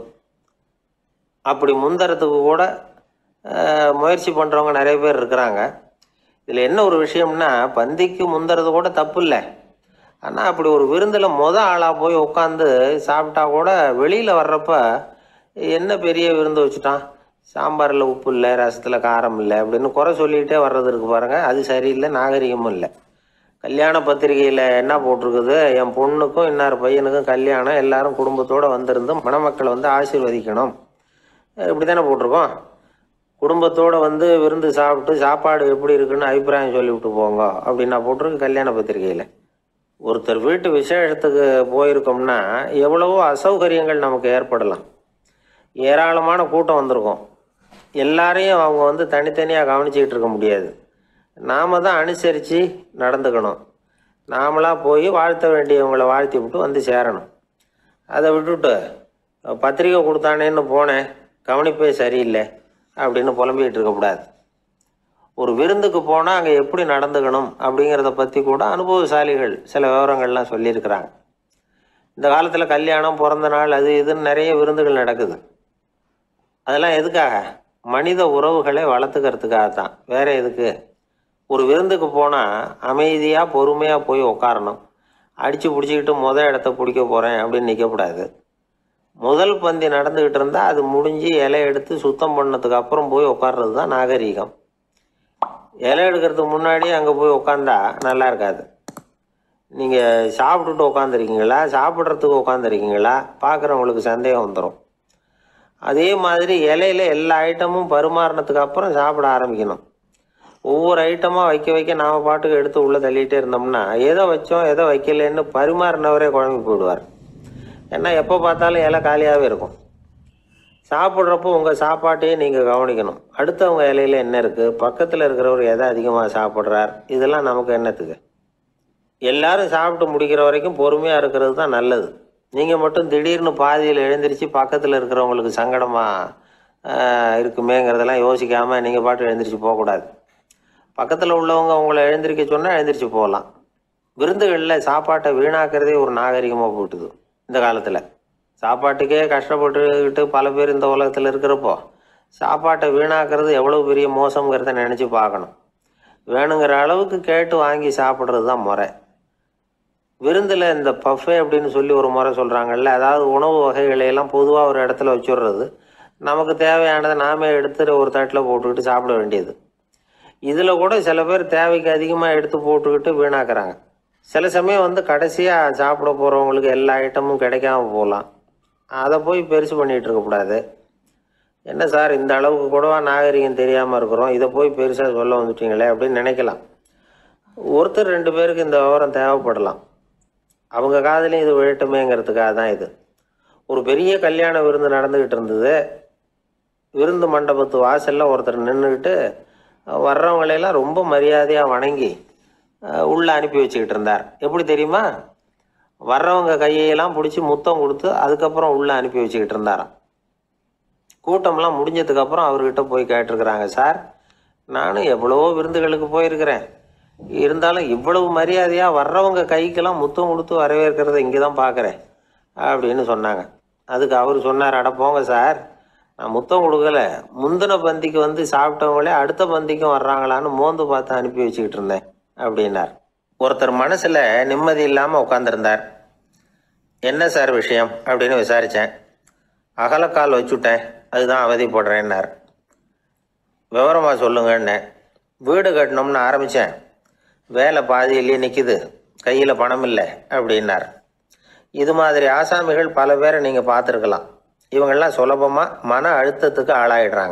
அப்படி முந்தறதுக்கு கூட முயற்சி பண்ணுறவங்க நிறைய பேர் இருக்கிறாங்க. இதில் என்ன ஒரு விஷயம்னா, பந்திக்கு முந்துறது கூட தப்பு இல்லை. ஆனால் அப்படி ஒரு விருந்தில் மொதல் ஆளாக போய் உட்காந்து சாப்பிட்டா கூட வெளியில் வர்றப்ப என்ன பெரிய விருந்து வச்சுட்டான், சாம்பாரில் உப்பு இல்லை, ரசத்தில் காரம் இல்லை அப்படின்னு குறை சொல்லிகிட்டே வர்றது இருக்குது பாருங்கள். அது சரியில்லை, நாகரிகமும் இல்லை. கல்யாண பத்திரிகையில் என்ன போட்டிருக்குது, என் பொண்ணுக்கும் இன்னார் பையனுக்கும் கல்யாணம், எல்லாரும் குடும்பத்தோடு வந்திருந்து மணமக்களை வந்து ஆசீர்வதிக்கணும், இப்படி தானே போட்டிருக்கோம். குடும்பத்தோடு வந்து விருந்து சாப்பிட்டு சாப்பாடு எப்படி இருக்குன்னு அபிப்பிராயம் சொல்லிவிட்டு போங்க அப்படின்னா போட்டிருக்கு கல்யாண பத்திரிகையில். ஒருத்தர் வீட்டு விசேஷத்துக்கு போயிருக்கோம்னா எவ்வளவோ அசௌகரியங்கள் நமக்கு ஏற்படலாம். ஏராளமான கூட்டம் வந்திருக்கும். எல்லாரையும் அவங்க வந்து தனித்தனியாக கவனிச்சிக்கிட்டு இருக்க முடியாது. நாம் தான் அனுசரித்து நடந்துக்கணும். நாமளாக போய் வாழ்த்த வேண்டியவங்களை வாழ்த்தி விட்டு வந்து சேரணும். அதை விட்டுவிட்டு பத்திரிக்கை கொடுத்தானேன்னு போனேன், கவனிப்பே சரியில்லை அப்படின்னு புலம்பிக்கிட்டு இருக்கக்கூடாது. ஒரு விருந்துக்கு போனால் அங்கே எப்படி நடந்துக்கணும் அப்படிங்கிறத பற்றி கூட அனுபவசாலிகள் சில விவரங்கள்லாம் சொல்லியிருக்கிறாங்க. இந்த காலத்தில் கல்யாணம், பிறந்த நாள், அது இதுன்னு நிறைய விருந்துகள் நடக்குது. அதெல்லாம் எதுக்காக? மனித உறவுகளை வளர்த்துக்கிறதுக்காக தான், வேறு எதுக்கு? ஒரு விருந்துக்கு போனால் அமைதியாக பொறுமையாக போய் உட்காரணும். அடித்து பிடிச்சிக்கிட்டு முதல் இடத்த பிடிக்க போகிறேன் அப்படின்னு நிற்கக்கூடாது. முதல் பந்தி நடந்துக்கிட்டு இருந்தால் அது முடிஞ்சு இலை எடுத்து சுத்தம் பண்ணதுக்கு அப்புறம் போய் உட்கார்றது தான் நாகரீகம். இலை எடுக்கிறதுக்கு முன்னாடி அங்கே போய் உட்காந்தா நல்லா இருக்காது. நீங்கள் சாப்பிட்டுட்டு உட்காந்துருக்கீங்களா, சாப்பிட்றதுக்கு உட்காந்துருக்கீங்களா, பார்க்குறவங்களுக்கு சந்தேகம் வந்துடும். அதே மாதிரி இலையில எல்லா ஐட்டமும் பரிமாறினதுக்கு அப்புறம் சாப்பிட ஆரம்பிக்கணும். ஒவ்வொரு ஐட்டமாக வைக்க வைக்க நாம் பாட்டுக்கு எடுத்து உள்ளே தள்ளிகிட்டே இருந்தோம்னா எதை வச்சோம் எதை வைக்கலன்னு பரிமாறினவரே குழம்பு போயிடுவார். ஏன்னா எப்போ பார்த்தாலும் இலை காலியாகவே இருக்கும். சாப்பிட்றப்போ உங்கள் சாப்பாட்டையே நீங்கள் கவனிக்கணும். அடுத்தவங்க இலையில் என்ன இருக்குது, பக்கத்தில் இருக்கிறவர் எதை அதிகமாக சாப்பிட்றார், இதெல்லாம் நமக்கு என்னத்துக்கு? எல்லாரும் சாப்பிட்டு முடிக்கிற வரைக்கும் பொறுமையாக இருக்கிறது தான் நல்லது. நீங்கள் மட்டும் திடீர்னு பாதியில் எழுந்திரிச்சு பக்கத்தில் இருக்கிறவங்களுக்கு சங்கடமாக இருக்குமேங்கிறதெல்லாம் யோசிக்காமல் நீங்கள் பாட்டு எழுந்திரிச்சு போகக்கூடாது. பக்கத்தில் உள்ளவங்க உங்களை எழுந்திரிக்க சொன்னால் எழுந்திரிச்சு போகலாம். விருந்துகளில் சாப்பாட்டை வீணாக்கிறதே ஒரு நாகரிகமாக போட்டுது இந்த காலத்தில். சாப்பாட்டுக்கே கஷ்டப்பட்டுக்கிட்டு பல பேர் இந்த உலகத்தில் இருக்கிறப்போ சாப்பாட்டை வீணாக்கிறது எவ்வளோ பெரிய மோசங்கிறத நினச்சி பார்க்கணும். வேணுங்கிற அளவுக்கு கேட்டு வாங்கி சாப்பிட்றது தான் முறை. விருந்தில் இந்த பஃபே அப்படின்னு சொல்லி ஒரு முறை சொல்கிறாங்கல்ல, அதாவது உணவு வகைகளையெல்லாம் பொதுவாக ஒரு இடத்துல வச்சுடுறது, நமக்கு தேவையானதை நாமே எடுத்து ஒரு தட்டில் போட்டுக்கிட்டு சாப்பிட வேண்டியது. இதில் கூட சில பேர் தேவைக்கு அதிகமாக எடுத்து போட்டுக்கிட்டு வீணாக்குறாங்க. சில சமயம் வந்து கடைசியாக சாப்பிட போகிறவங்களுக்கு எல்லா ஐட்டமும் கிடைக்காம போகலாம். அதை போய் பெருசு பண்ணிகிட்டு இருக்கக்கூடாது. என்ன சார் இந்த அளவுக்கு கூடவா நாகரிகம் தெரியாமல் இருக்கிறோம், இதை போய் பெருசாக சொல்ல வந்துட்டீங்களே அப்படின்னு நினைக்கலாம். ஒருத்தர் ரெண்டு பேருக்கு இந்த விவரம் தேவைப்படலாம். அவங்க காதலையும் இது விழட்டுமேங்கிறதுக்காக தான் இது. ஒரு பெரிய கல்யாண விருந்து நடந்துக்கிட்டு இருந்தது. விருந்து மண்டபத்து வாசலில் ஒருத்தர் நின்றுக்கிட்டு வர்றவங்களையெல்லாம் ரொம்ப மரியாதையாக வணங்கி உள்ளே அனுப்பி வச்சுக்கிட்டு இருந்தார். எப்படி தெரியுமா? வர்றவங்க கையெல்லாம் பிடிச்சி முத்தம் கொடுத்து அதுக்கப்புறம் உள்ளே அனுப்பி வச்சுக்கிட்டு இருந்தாராம். கூட்டம்லாம் முடிஞ்சதுக்கப்புறம் அவர்கிட்ட போய் கேட்டிருக்கிறாங்க, சார் நானும் எவ்வளவோ விருந்துகளுக்கு போயிருக்கிறேன், இருந்தாலும் இவ்வளவு மரியாதையாக வர்றவங்க கைக்கெல்லாம் முத்தம் கொடுத்து வரவேற்கிறத இங்கே தான் பார்க்குறேன் அப்படின்னு சொன்னாங்க. அதுக்கு அவர் சொன்னார், அட போங்க சார், நான் முத்தம் கொடுக்கல, முந்தின பந்திக்கு வந்து சாப்பிட்டவங்களே அடுத்த பந்திக்கும் வர்றாங்களான்னு மோந்து பார்த்து அனுப்பி வச்சுக்கிட்டு இருந்தேன் அப்படின்னார். ஒருத்தர் மனசில் நிம்மதி இல்லாமல் உட்காந்துருந்தார். என்ன சார் விஷயம் அப்படின்னு விசாரித்தேன். அகலக்கால் வச்சுட்டேன், அதுதான் அவதிப்படுறேன்னார். விவரமாக சொல்லுங்கன்னே. வீடு கட்டணும்னு ஆரம்பித்தேன், வேலை பாதியிலேயே நிற்கிது, கையில் பணம் இல்லை அப்படின்னார். இது மாதிரி ஆசாமிகள் பல பேரை நீங்கள் பார்த்துருக்கலாம். இவங்கெல்லாம் சுலபமாக மன அழுத்தத்துக்கு ஆளாயிடுறாங்க.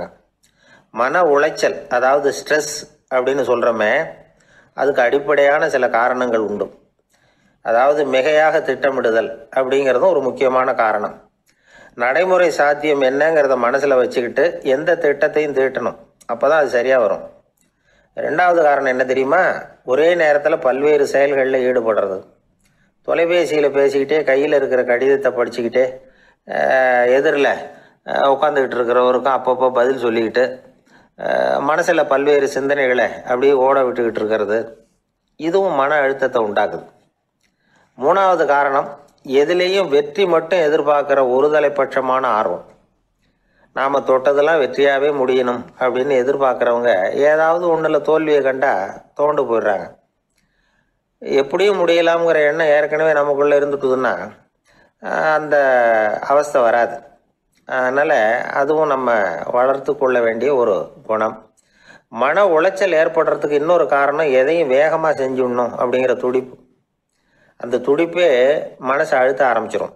மன உளைச்சல், அதாவது ஸ்ட்ரெஸ் அப்படின்னு சொல்கிறோமே, அதுக்கு அடிப்படையான சில காரணங்கள் உண்டு. அதாவது மிகையாக திட்டமிடுதல் அப்படிங்கிறதும் ஒரு முக்கியமான காரணம். நடைமுறை சாத்தியம் என்னங்கிறத மனசில் வச்சுக்கிட்டு எந்த திட்டத்தையும் தீட்டணும், அப்போ தான் அது சரியாக வரும். ரெண்டாவது காரணம் என்ன தெரியுமா? ஒரே நேரத்தில் பல்வேறு செயல்களில் ஈடுபடுறது. தொலைபேசியில் பேசிக்கிட்டே கையில் இருக்கிற கடிதத்தை படிச்சுக்கிட்டே எதிரில் உட்காந்துக்கிட்டு இருக்கிறவருக்கும் அப்பப்போ பதில் சொல்லிக்கிட்டு மனசில் பல்வேறு சிந்தனைகளை அப்படியே ஓட விட்டுக்கிட்டு இருக்கிறது, இதுவும் மன அழுத்தத்தை உண்டாக்குது. மூணாவது காரணம், எதுலேயும் வெற்றி மட்டும் எதிர்பார்க்குற ஒருதலை பட்சமான ஆர்வம். நாம் தொட்டதெல்லாம் வெற்றியாகவே முடியணும் அப்படின்னு எதிர்பார்க்குறவங்க ஏதாவது ஒன்றில் தோல்வியை கண்டால் தோண்டு போயிடுறாங்க. எப்படியும் முடியலாம்ங்கிற எண்ணம் ஏற்கனவே நமக்குள்ளே இருந்துட்டுதுன்னா அந்த அவஸ்தை வராது. அதனால் அதுவும் நம்ம வளர்த்து கொள்ள வேண்டிய ஒரு குணம். மன உளைச்சல் ஏற்படுறதுக்கு இன்னொரு காரணம், எதையும் வேகமாக செஞ்சுடணும் அப்படிங்கிற துடிப்பு. அந்த துடிப்பே மனசை அழுத்த ஆரம்பிச்சிடும்.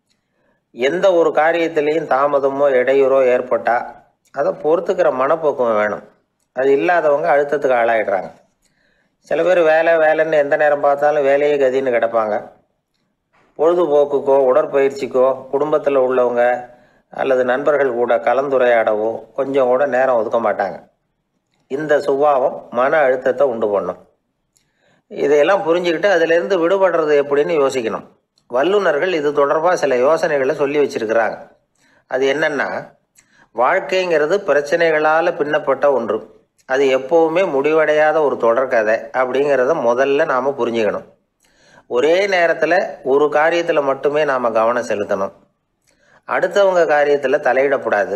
எந்த ஒரு காரியத்திலையும் தாமதமோ இடையூறோ ஏற்பட்டால் அதை பொறுத்துக்கிற மனப்போக்கம் வேணும். அது இல்லாதவங்க அழுத்தத்துக்கு ஆளாயிடுறாங்க. சில பேர் வேலை வேலைன்னு எந்த நேரம் பார்த்தாலும் வேலையே கதின்னு கிடப்பாங்க. பொழுதுபோக்குக்கோ உடற்பயிற்சிக்கோ குடும்பத்தில் உள்ளவங்க அல்லது நண்பர்கள் கூட கலந்துரையாடவோ கொஞ்சம் கூட நேரம் ஒதுக்க மாட்டாங்க. இந்த சுபாவம் மன அழுத்தத்தை உண்டு பண்ணும். இதையெல்லாம் புரிஞ்சுக்கிட்டு அதிலிருந்து விடுபடுறது எப்படின்னு யோசிக்கணும். வல்லுநர்கள் இது தொடர்பாக சில யோசனைகளை சொல்லி வச்சிருக்கிறாங்க. அது என்னன்னா, வாழ்க்கைங்கிறது பிரச்சனைகளால் பின்னப்பட்ட ஒன்று, அது எப்போவுமே முடிவடையாத ஒரு தொடர்கதை அப்படிங்கிறத முதல்ல நாம் புரிஞ்சுக்கணும். ஒரே நேரத்தில் ஒரு காரியத்தில் மட்டுமே நாம் கவனம் செலுத்தணும். அடுத்தவங்க காரியத்தில் தலையிடக்கூடாது.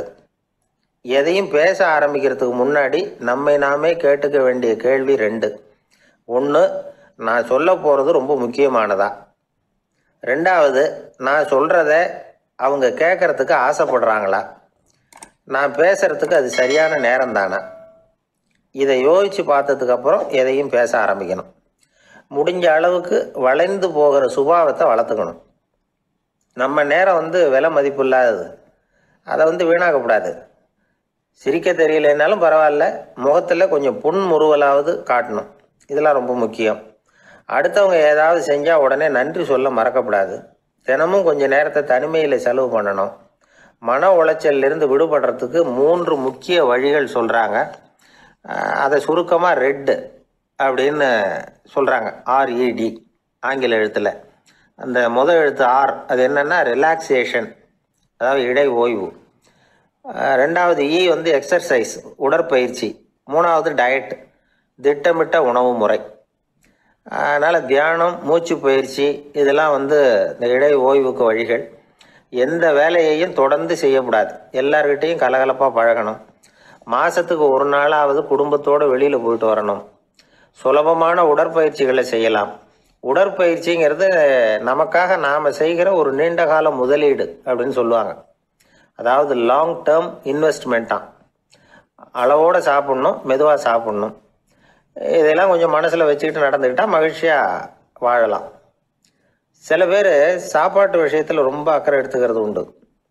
எதையும் பேச ஆரம்பிக்கிறதுக்கு முன்னாடி நம்மை நாமே கேட்டுக்க வேண்டிய கேள்வி ரெண்டு. ஒன்று, நான் சொல்ல போகிறது ரொம்ப முக்கியமானதா? ரெண்டாவது, நான் சொல்கிறத அவங்க கேட்குறதுக்கு ஆசைப்படுறாங்களா? நான் பேசுகிறதுக்கு அது சரியான நேரம் தானா? இதை யோசித்து பார்த்ததுக்கப்புறம் எதையும் பேச ஆரம்பிக்கணும். முடிஞ்ச அளவுக்கு வளைந்து போகிற சுபாவத்தை வளர்த்துக்கணும். நம்ம நேரம் வந்து விலை மதிப்பு இல்லாதது, அதை வந்து வீணாக்கக்கூடாது. சிரிக்க தெரியலைன்னாலும் பரவாயில்ல, முகத்தில் கொஞ்சம் புன்முறுவலாவது காட்டணும். இதெல்லாம் ரொம்ப முக்கியம். அடுத்தவங்க ஏதாவது செஞ்சால் உடனே நன்றி சொல்ல மறக்கக்கூடாது. தினமும் கொஞ்சம் நேரத்தை தனிமையில் செலவு பண்ணணும். மன உளைச்சலிருந்து விடுபடுறதுக்கு மூன்று முக்கிய வழிகள் சொல்கிறாங்க. அதை சுருக்கமாக ரெட் அப்படின்னு சொல்கிறாங்க, ஆர்இடி ஆங்கில எழுத்தில். அந்த முதல் எழுத்து ஆர், அது என்னென்னா ரிலாக்ஸேஷன், அதாவது இடை ஓய்வு. ரெண்டாவது இ வந்து எக்ஸர்சைஸ், உடற்பயிற்சி. மூணாவது டயட், திட்டமிட்ட உணவு முறை. அதனால் தியானம், மூச்சு பயிற்சி இதெல்லாம் வந்து இந்த இடை ஓய்வுக்கு வழிகள். எந்த வேலையையும் தொடர்ந்து செய்யக்கூடாது. எல்லார்கிட்டையும் கலகலப்பாக பழகணும். மாதத்துக்கு ஒரு நாளாவது குடும்பத்தோடு வெளியில் போயிட்டு வரணும். சுலபமான உடற்பயிற்சிகளை செய்யலாம். உடற்பயிற்சிங்கிறது நமக்காக நாம் செய்கிற ஒரு நீண்ட கால முதலீடு அப்படின்னு சொல்லுவாங்க. அதாவது லாங் டேர்ம் இன்வெஸ்ட்மெண்ட்டாக. அளவோடு சாப்பிட்ணும், மெதுவாக சாப்பிட்ணும். இதெல்லாம் கொஞ்சம் மனசில் வச்சுக்கிட்டு நடந்துக்கிட்டால் மகிழ்ச்சியாக வாழலாம். சில பேர் சாப்பாட்டு விஷயத்தில் ரொம்ப அக்கறை எடுத்துக்கிறது உண்டு.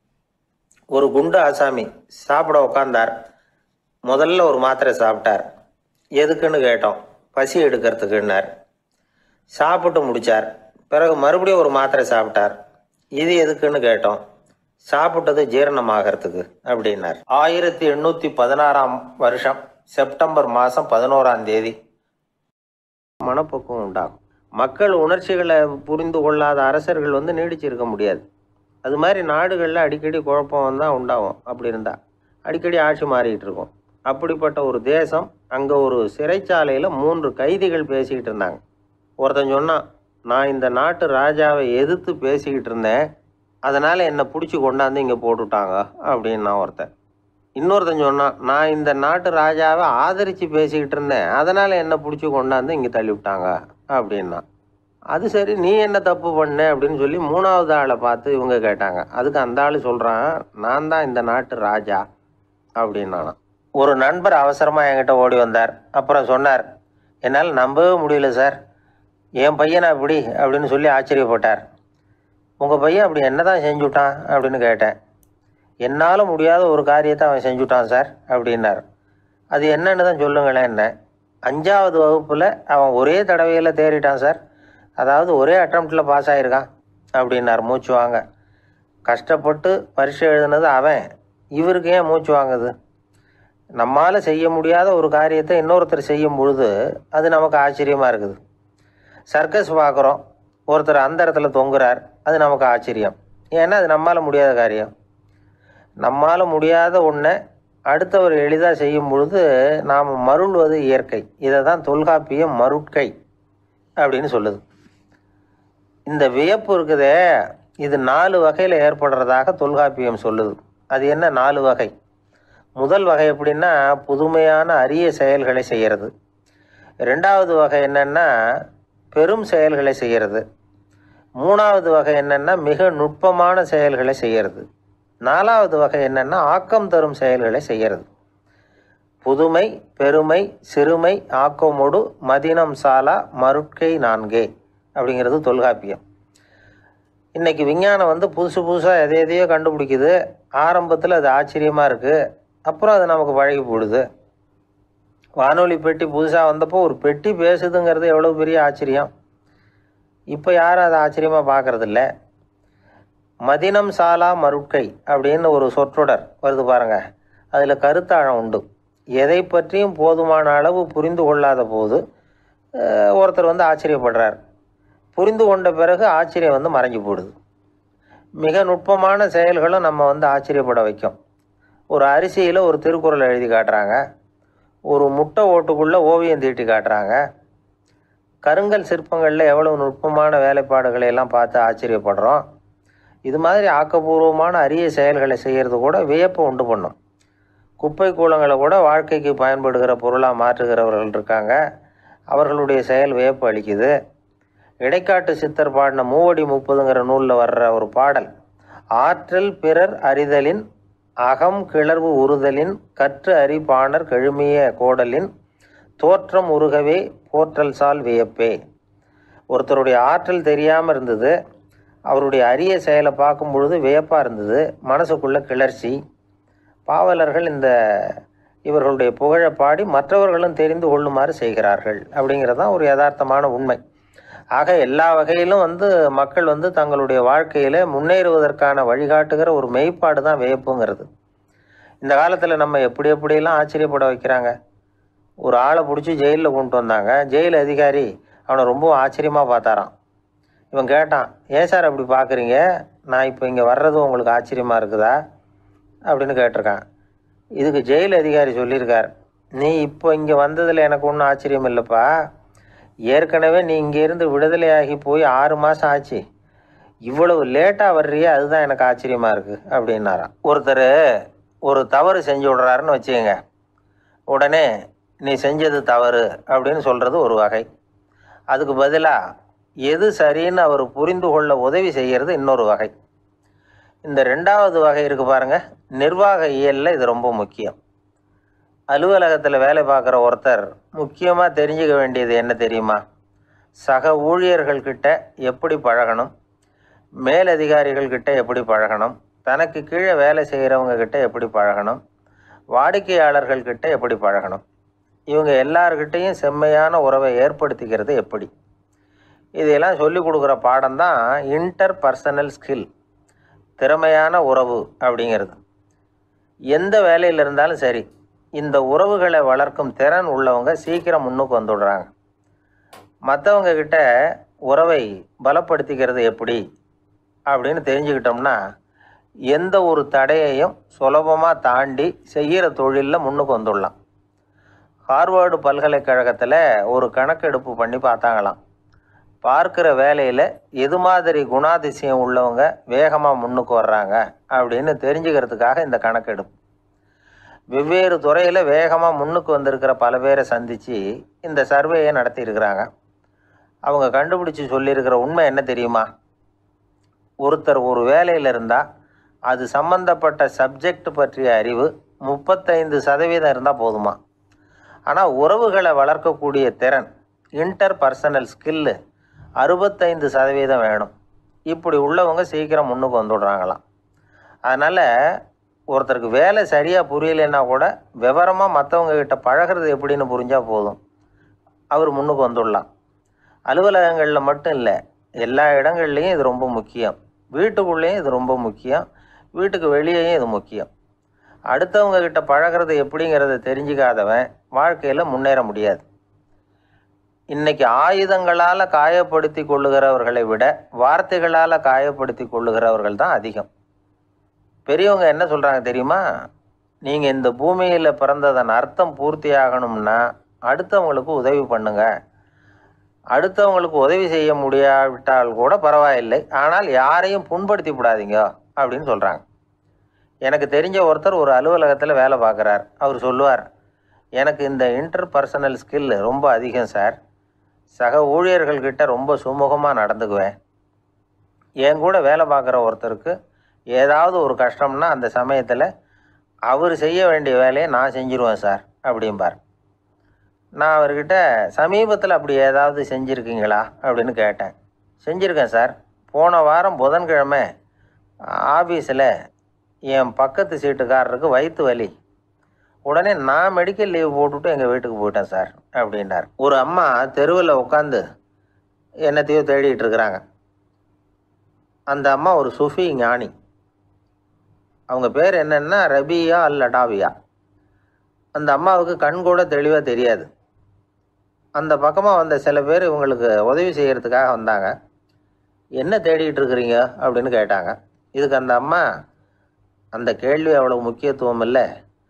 ஒரு குண்டு ஆசாமி சாப்பிட உக்காந்தார். முதல்ல ஒரு மாத்திரை சாப்பிட்டார். எதுக்குன்னு கேட்டோம். பசி எடுக்கிறதுக்குன்னார். சாப்பிட்டு முடித்தார். பிறகு மறுபடியும் ஒரு மாத்திரை சாப்பிட்டார். இது எதுக்குன்னு கேட்டோம். சாப்பிட்டது ஜீரணமாகறதுக்கு அப்படின்னார். ஆயிரத்தி எண்ணூற்றி பதினாறாம் வருஷம் செப்டம்பர் மாதம் பதினோராம் தேதி மனப்பக்குவம் உண்டாகும். மக்கள் உணர்ச்சிகளை புரிந்து கொள்ளாத அரசர்கள் வந்து நீடிச்சிருக்க முடியாது. அது மாதிரி நாடுகளில் அடிக்கடி குழப்பம் தான் உண்டாகும். அப்படி இருந்தால் அடிக்கடி ஆட்சி மாறிக்கிட்டு இருக்கும். அப்படிப்பட்ட ஒரு தேசம், அங்கே ஒரு சிறைச்சாலையில் மூன்று கைதிகள் பேசிக்கிட்டு இருந்தாங்க. ஒருத்தன் சொன்னான், நான் இந்த நாட்டு ராஜாவை எதிர்த்து பேசிக்கிட்டு இருந்தேன், அதனால் என்னை பிடிச்சி கொண்டாந்து இங்கே போட்டுவிட்டாங்க அப்படின்னா ஒருத்தன். இன்னொருத்தன் சொன்னான், நான் இந்த நாட்டு ராஜாவை ஆதரித்து பேசிக்கிட்டு இருந்தேன், அதனால் என்னை பிடிச்சி கொண்டாந்து இங்கே தள்ளிவிட்டாங்க அப்படின்னா. அது சரி, நீ என்ன தப்பு பண்ண அப்படின்னு சொல்லி மூணாவது ஆளை பார்த்து இவங்க கேட்டாங்க. அதுக்கு அந்த ஆள் சொல்கிறான், நான் தான் இந்த நாட்டு ராஜா அப்படின்னானா. ஒரு நண்பர் அவசரமாக என்கிட்ட ஓடி வந்தார். அப்புறம் சொன்னார், என்னால் நம்பவே முடியல சார், என் பையனை அப்படி அப்படின்னு சொல்லி ஆச்சரியப்பட்டார். உங்கள் பையன் அப்படி என்ன தான் செஞ்சுட்டான் அப்படின்னு கேட்டேன். என்னால் முடியாத ஒரு காரியத்தை அவன் செஞ்சுட்டான் சார் அப்படின்னார். அது என்னன்னு தான் சொல்லுங்களேன். என்ன, அஞ்சாவது வகுப்பில் அவன் ஒரே தடவையில் தேறிட்டான் சார், அதாவது ஒரே அட்டம்ப்டில் பாஸ் ஆகிருக்கான் அப்படின்னார். மூச்சு வாங்க. கஷ்டப்பட்டு பரீட்சை எழுதுனது அவன், இவருக்கு ஏன் மூச்சு வாங்குது? நம்மால் செய்ய முடியாத ஒரு காரியத்தை இன்னொருத்தர் செய்யும் பொழுது அது நமக்கு ஆச்சரியமாக இருக்குது. சர்க்கஸ் பார்க்குறோம், ஒருத்தர் அந்த இடத்துல தொங்குறார், அது நமக்கு ஆச்சரியம். ஏன்னா அது நம்மால் முடியாத காரியம். நம்மால் முடியாத ஒன்றை அடுத்தவர் எளிதாக செய்யும் பொழுது நாம் மருள்வது இயற்கை. இதை தான் தொல்காப்பியம் மருட்கை அப்படின்னு சொல்லுது. இந்த வியப்பு இருக்குதே, இது நாலு வகையில் ஏற்படுறதாக தொல்காப்பியம் சொல்லுது. அது என்ன நாலு வகை? முதல் வகை எப்படின்னா, புதுமையான அரிய செயல்களை செய்கிறது. ரெண்டாவது வகை என்னென்னா பெரும் செயல்களை செய்கிறது. மூணாவது வகை என்னென்னா மிக நுட்பமான செயல்களை செய்கிறது. நாலாவது வகை என்னென்னா ஆக்கம் தரும் செயல்களை செய்கிறது. புதுமை, பெருமை, சிறுமை, ஆக்கமொடு மதினம் சாலா மருட்கை நான்கே அப்படிங்கிறது தொல்காப்பியம். இன்றைக்கி விஞ்ஞானம் வந்து புதுசு புதுசாக எதை எதையோ கண்டுபிடிக்குது. ஆரம்பத்தில் அது ஆச்சரியமாக இருக்குது, அப்புறம் அது நமக்கு பழகி போடுது. வானொலி பெட்டி புதுசாக வந்தப்போ ஒரு பெட்டி பேசுதுங்கிறது எவ்வளோ பெரிய ஆச்சரியம். இப்போ யாரும் அதை ஆச்சரியமாக பார்க்குறதில்ல. மதினம் சாலா மருட்கை அப்படின்னு ஒரு சொற்றொடர் வருது பாருங்க, அதில் கருத்தாழம் உண்டு. எதை பற்றியும் போதுமான அளவு புரிந்து கொள்ளாத போது ஒருத்தர் வந்து ஆச்சரியப்படுறார். புரிந்து கொண்ட பிறகு ஆச்சரியம் வந்து மறைஞ்சு போடுது. மிக நுட்பமான செயல்களும் நம்ம வந்து ஆச்சரியப்பட வைக்கும். ஒரு அரிசியில் ஒரு திருக்குறள் எழுதி காட்டுறாங்க, ஒரு முட்டை ஓட்டுக்குள்ளே ஓவியம் தீட்டி காட்டுறாங்க. கருங்கல் சிற்பங்களில் எவ்வளோ நுட்பமான வேலைப்பாடுகளை எல்லாம் பார்த்து ஆச்சரியப்படுறோம். இது மாதிரி ஆக்கப்பூர்வமான அரிய செயல்களை செய்கிறது கூட வியப்பை உண்டு பண்ணும். குப்பை கூலங்களை கூட வாழ்க்கைக்கு பயன்படுகிற பொருளாக மாற்றுகிறவர்கள் இருக்காங்க, அவர்களுடைய செயல் வியப்பு அளிக்குது. இடைக்காட்டு சித்தர் பாடின மூவடி முப்பதுங்கிற நூலில் வர்ற ஒரு பாடல், ஆற்றல் பிறர் அறிதலின் அகம் கிளர்வு உறுதலின் கற்று அறி பாணர் கெழுமிய கோடலின் தோற்றம் உருகவே போற்றல் சால் வியப்பே. ஒருத்தருடைய ஆற்றல் தெரியாமல் இருந்தது, அவருடைய அரிய செயலை பார்க்கும் பொழுது வியப்பாக இருந்தது, மனசுக்குள்ளே கிளர்ச்சி. பாவலர்கள் இந்த இவர்களுடைய புகழை பாடி மற்றவர்களும் தெரிந்து கொள்ளுமாறு செய்கிறார்கள் அப்படிங்கிறது தான் ஒரு யதார்த்தமான உண்மை. ஆக எல்லா வகையிலும் வந்து மக்கள் வந்து தங்களுடைய வாழ்க்கையில் முன்னேறுவதற்கான வழிகாட்டுகிற ஒரு மெய்ப்பாடு தான் வியப்புங்கிறது. இந்த காலத்தில் நம்ம எப்படி எப்படியெல்லாம் ஆச்சரியப்பட வைக்கிறாங்க. ஒரு ஆளை பிடிச்சி ஜெயிலில் கொண்டு வந்தாங்க. ஜெயில் அதிகாரி அவனை ரொம்ப ஆச்சரியமாக பார்த்தாரான். இவன் கேட்டான், ஏன் சார் அப்படி பார்க்குறீங்க, நான் இப்போ இங்கே வர்றது உங்களுக்கு ஆச்சரியமாக இருக்குதா அப்படின்னு கேட்டிருக்கான். இதுக்கு ஜெயில் அதிகாரி சொல்லியிருக்கார், நீ இப்போ இங்கே வந்ததில் எனக்கு ஒன்றும் ஆச்சரியம் இல்லைப்பா, ஏற்கனவே நீ இங்கேருந்து விடுதலையாகி போய் ஆறு மாதம் ஆச்சு, இவ்வளவு லேட்டாக வர்றியே அதுதான் எனக்கு ஆச்சரியமாக இருக்குது அப்படின்னாராம். ஒருத்தர் ஒரு தவறு செஞ்சு விடுறாருன்னு வச்சுக்கோங்க, உடனே நீ செஞ்சது தவறு அப்படின்னு சொல்கிறது ஒரு வகை. அதுக்கு பதிலாக எது சரின்னு அவர் புரிந்து கொள்ள உதவி செய்கிறது இன்னொரு வகை. இந்த ரெண்டாவது வகை இருக்குது பாருங்கள், நிர்வாக இயலில் இது ரொம்ப முக்கியம். அலுவலகத்தில் வேலை பார்க்குற ஒருத்தர் முக்கியமாக தெரிஞ்சுக்க வேண்டியது என்ன தெரியுமா? சக ஊழியர்கள்கிட்ட எப்படி பழகணும், மேலதிகாரிகள்கிட்ட எப்படி பழகணும், தனக்கு கீழே வேலை செய்கிறவங்கக்கிட்ட எப்படி பழகணும், வாடிக்கையாளர்கள்கிட்ட எப்படி பழகணும், இவங்க எல்லார்கிட்டையும் செம்மையான உறவை ஏற்படுத்திக்கிறது எப்படி, இதையெல்லாம் சொல்லிக் கொடுக்குற பாடம் தான் இன்டர் பர்சனல் ஸ்கில், திறமையான உறவு அப்படிங்கிறது. எந்த வேலையில் இருந்தாலும் சரி, இந்த உறவுகளை வளர்க்கும் திறன் உள்ளவங்க சீக்கிரம் முன்னுக்கு வந்துடுறாங்க. மற்றவங்க கிட்ட உறவை பலப்படுத்திக்கிறது எப்படி அப்படின்னு தெரிஞ்சுக்கிட்டோம்னா எந்த ஒரு தடையையும் சுலபமாக தாண்டி செய்கிற தொழிலில் முன்னுக்கு வந்துடலாம். ஹார்வர்டு பல்கலைக்கழகத்தில் ஒரு கணக்கெடுப்பு பண்ணி பார்த்தாங்களாம். பார்க்குற வேலையில் எது மாதிரி குணாதிசயம் உள்ளவங்க வேகமாக முன்னுக்கு வர்றாங்க அப்படின்னு தெரிஞ்சுக்கிறதுக்காக இந்த கணக்கெடுப்பு. வெவ்வேறு துறையில் வேகமாக முன்னுக்கு வந்திருக்கிற பல பேரை சந்தித்து இந்த சர்வேயை நடத்தியிருக்கிறாங்க. அவங்க கண்டுபிடிச்சி சொல்லியிருக்கிற உண்மை என்ன தெரியுமா? ஒருத்தர் ஒரு வேலையில் இருந்தால் அது சம்பந்தப்பட்ட சப்ஜெக்ட் பற்றிய அறிவு முப்பத்தைந்து சதவீதம் இருந்தால் போதுமா. ஆனால் உறவுகளை வளர்க்கக்கூடிய திறன், இன்டர் பர்சனல் ஸ்கில்லு அறுபத்தைந்து சதவீதம் வேணும். இப்படி உள்ளவங்க சீக்கிரம் முன்னுக்கு வந்துடுறாங்களாம். அதனால் ஒருத்தருக்கு வேலை சரியாக புரியலைன்னா கூட விவரமாக மற்றவங்க கிட்ட பழகிறது எப்படின்னு புரிஞ்சால் போதும், அவர் முன்னுக்கு வந்துடலாம். அலுவலகங்களில் மட்டும் இல்லை, எல்லா இடங்கள்லையும் இது ரொம்ப முக்கியம். வீட்டுக்குள்ளேயும் இது ரொம்ப முக்கியம், வீட்டுக்கு வெளியேயும் இது முக்கியம். அடுத்தவங்க கிட்ட பழகிறது எப்படிங்கிறத தெரிஞ்சுக்காதவன் வாழ்க்கையில் முன்னேற முடியாது. இன்றைக்கி ஆயுதங்களால் காயப்படுத்தி கொள்ளுகிறவர்களை விட வார்த்தைகளால் காயப்படுத்தி கொள்ளுகிறவர்கள் தான் அதிகம். பெரியவங்க என்ன சொல்கிறாங்க தெரியுமா? நீங்கள் இந்த பூமியில் பிறந்ததன் அர்த்தம் பூர்த்தி ஆகணும்னா அடுத்தவங்களுக்கு உதவி பண்ணுங்க. அடுத்தவங்களுக்கு உதவி செய்ய முடியாவிட்டால் கூட பரவாயில்லை, ஆனால் யாரையும் புண்படுத்தி விடாதீங்க அப்படின்னு சொல்கிறாங்க. எனக்கு தெரிஞ்ச ஒருத்தர் ஒரு அலுவலகத்தில் வேலை பார்க்குறார். அவர் சொல்லுவார், எனக்கு இந்த இன்டர் பர்சனல் ஸ்கில் ரொம்ப அதிகம் சார். சக ஊழியர்கள்கிட்ட ரொம்ப சுமூகமாக நடந்துக்குவேன். என் கூட வேலை பார்க்குற ஒருத்தருக்கு ஏதாவது ஒரு கஷ்டம்னா அந்த சமயத்தில் அவர் செய்ய வேண்டிய வேலையை நான் செஞ்சுருவேன் சார் அப்படிம்பார். நான் அவர்கிட்ட சமீபத்தில் அப்படி ஏதாவது செஞ்சுருக்கீங்களா அப்படின்னு கேட்டேன். செஞ்சுருக்கேன் சார். போன வாரம் புதன்கிழமை ஆஃபீஸில் என் பக்கத்து சீட்டுக்காரருக்கு வயிற்று வலி. உடனே நான் மெடிக்கல் லீவ் போட்டுவிட்டு எங்கள் வீட்டுக்கு போயிட்டேன் சார் அப்படின்னார். ஒரு அம்மா தெருவில் உட்காந்து என்னத்தையோ தேடிட்டு இருக்கிறாங்க. அந்த அம்மா ஒரு சுஃபி ஞானி. அவங்க பேர் என்னென்னா ரபியா அல் அடாவியா. அந்த அம்மாவுக்கு கண் கூட தெளிவாக தெரியாது. அந்த பக்கமாக வந்த சில பேர் இவங்களுக்கு உதவி செய்கிறதுக்காக வந்தாங்க. என்ன தேடிகிட்டு இருக்கிறீங்க அப்படின்னு கேட்டாங்க. இதுக்கு அந்த அம்மா, அந்த கேள்வி அவ்வளோ முக்கியத்துவம் இல்லை,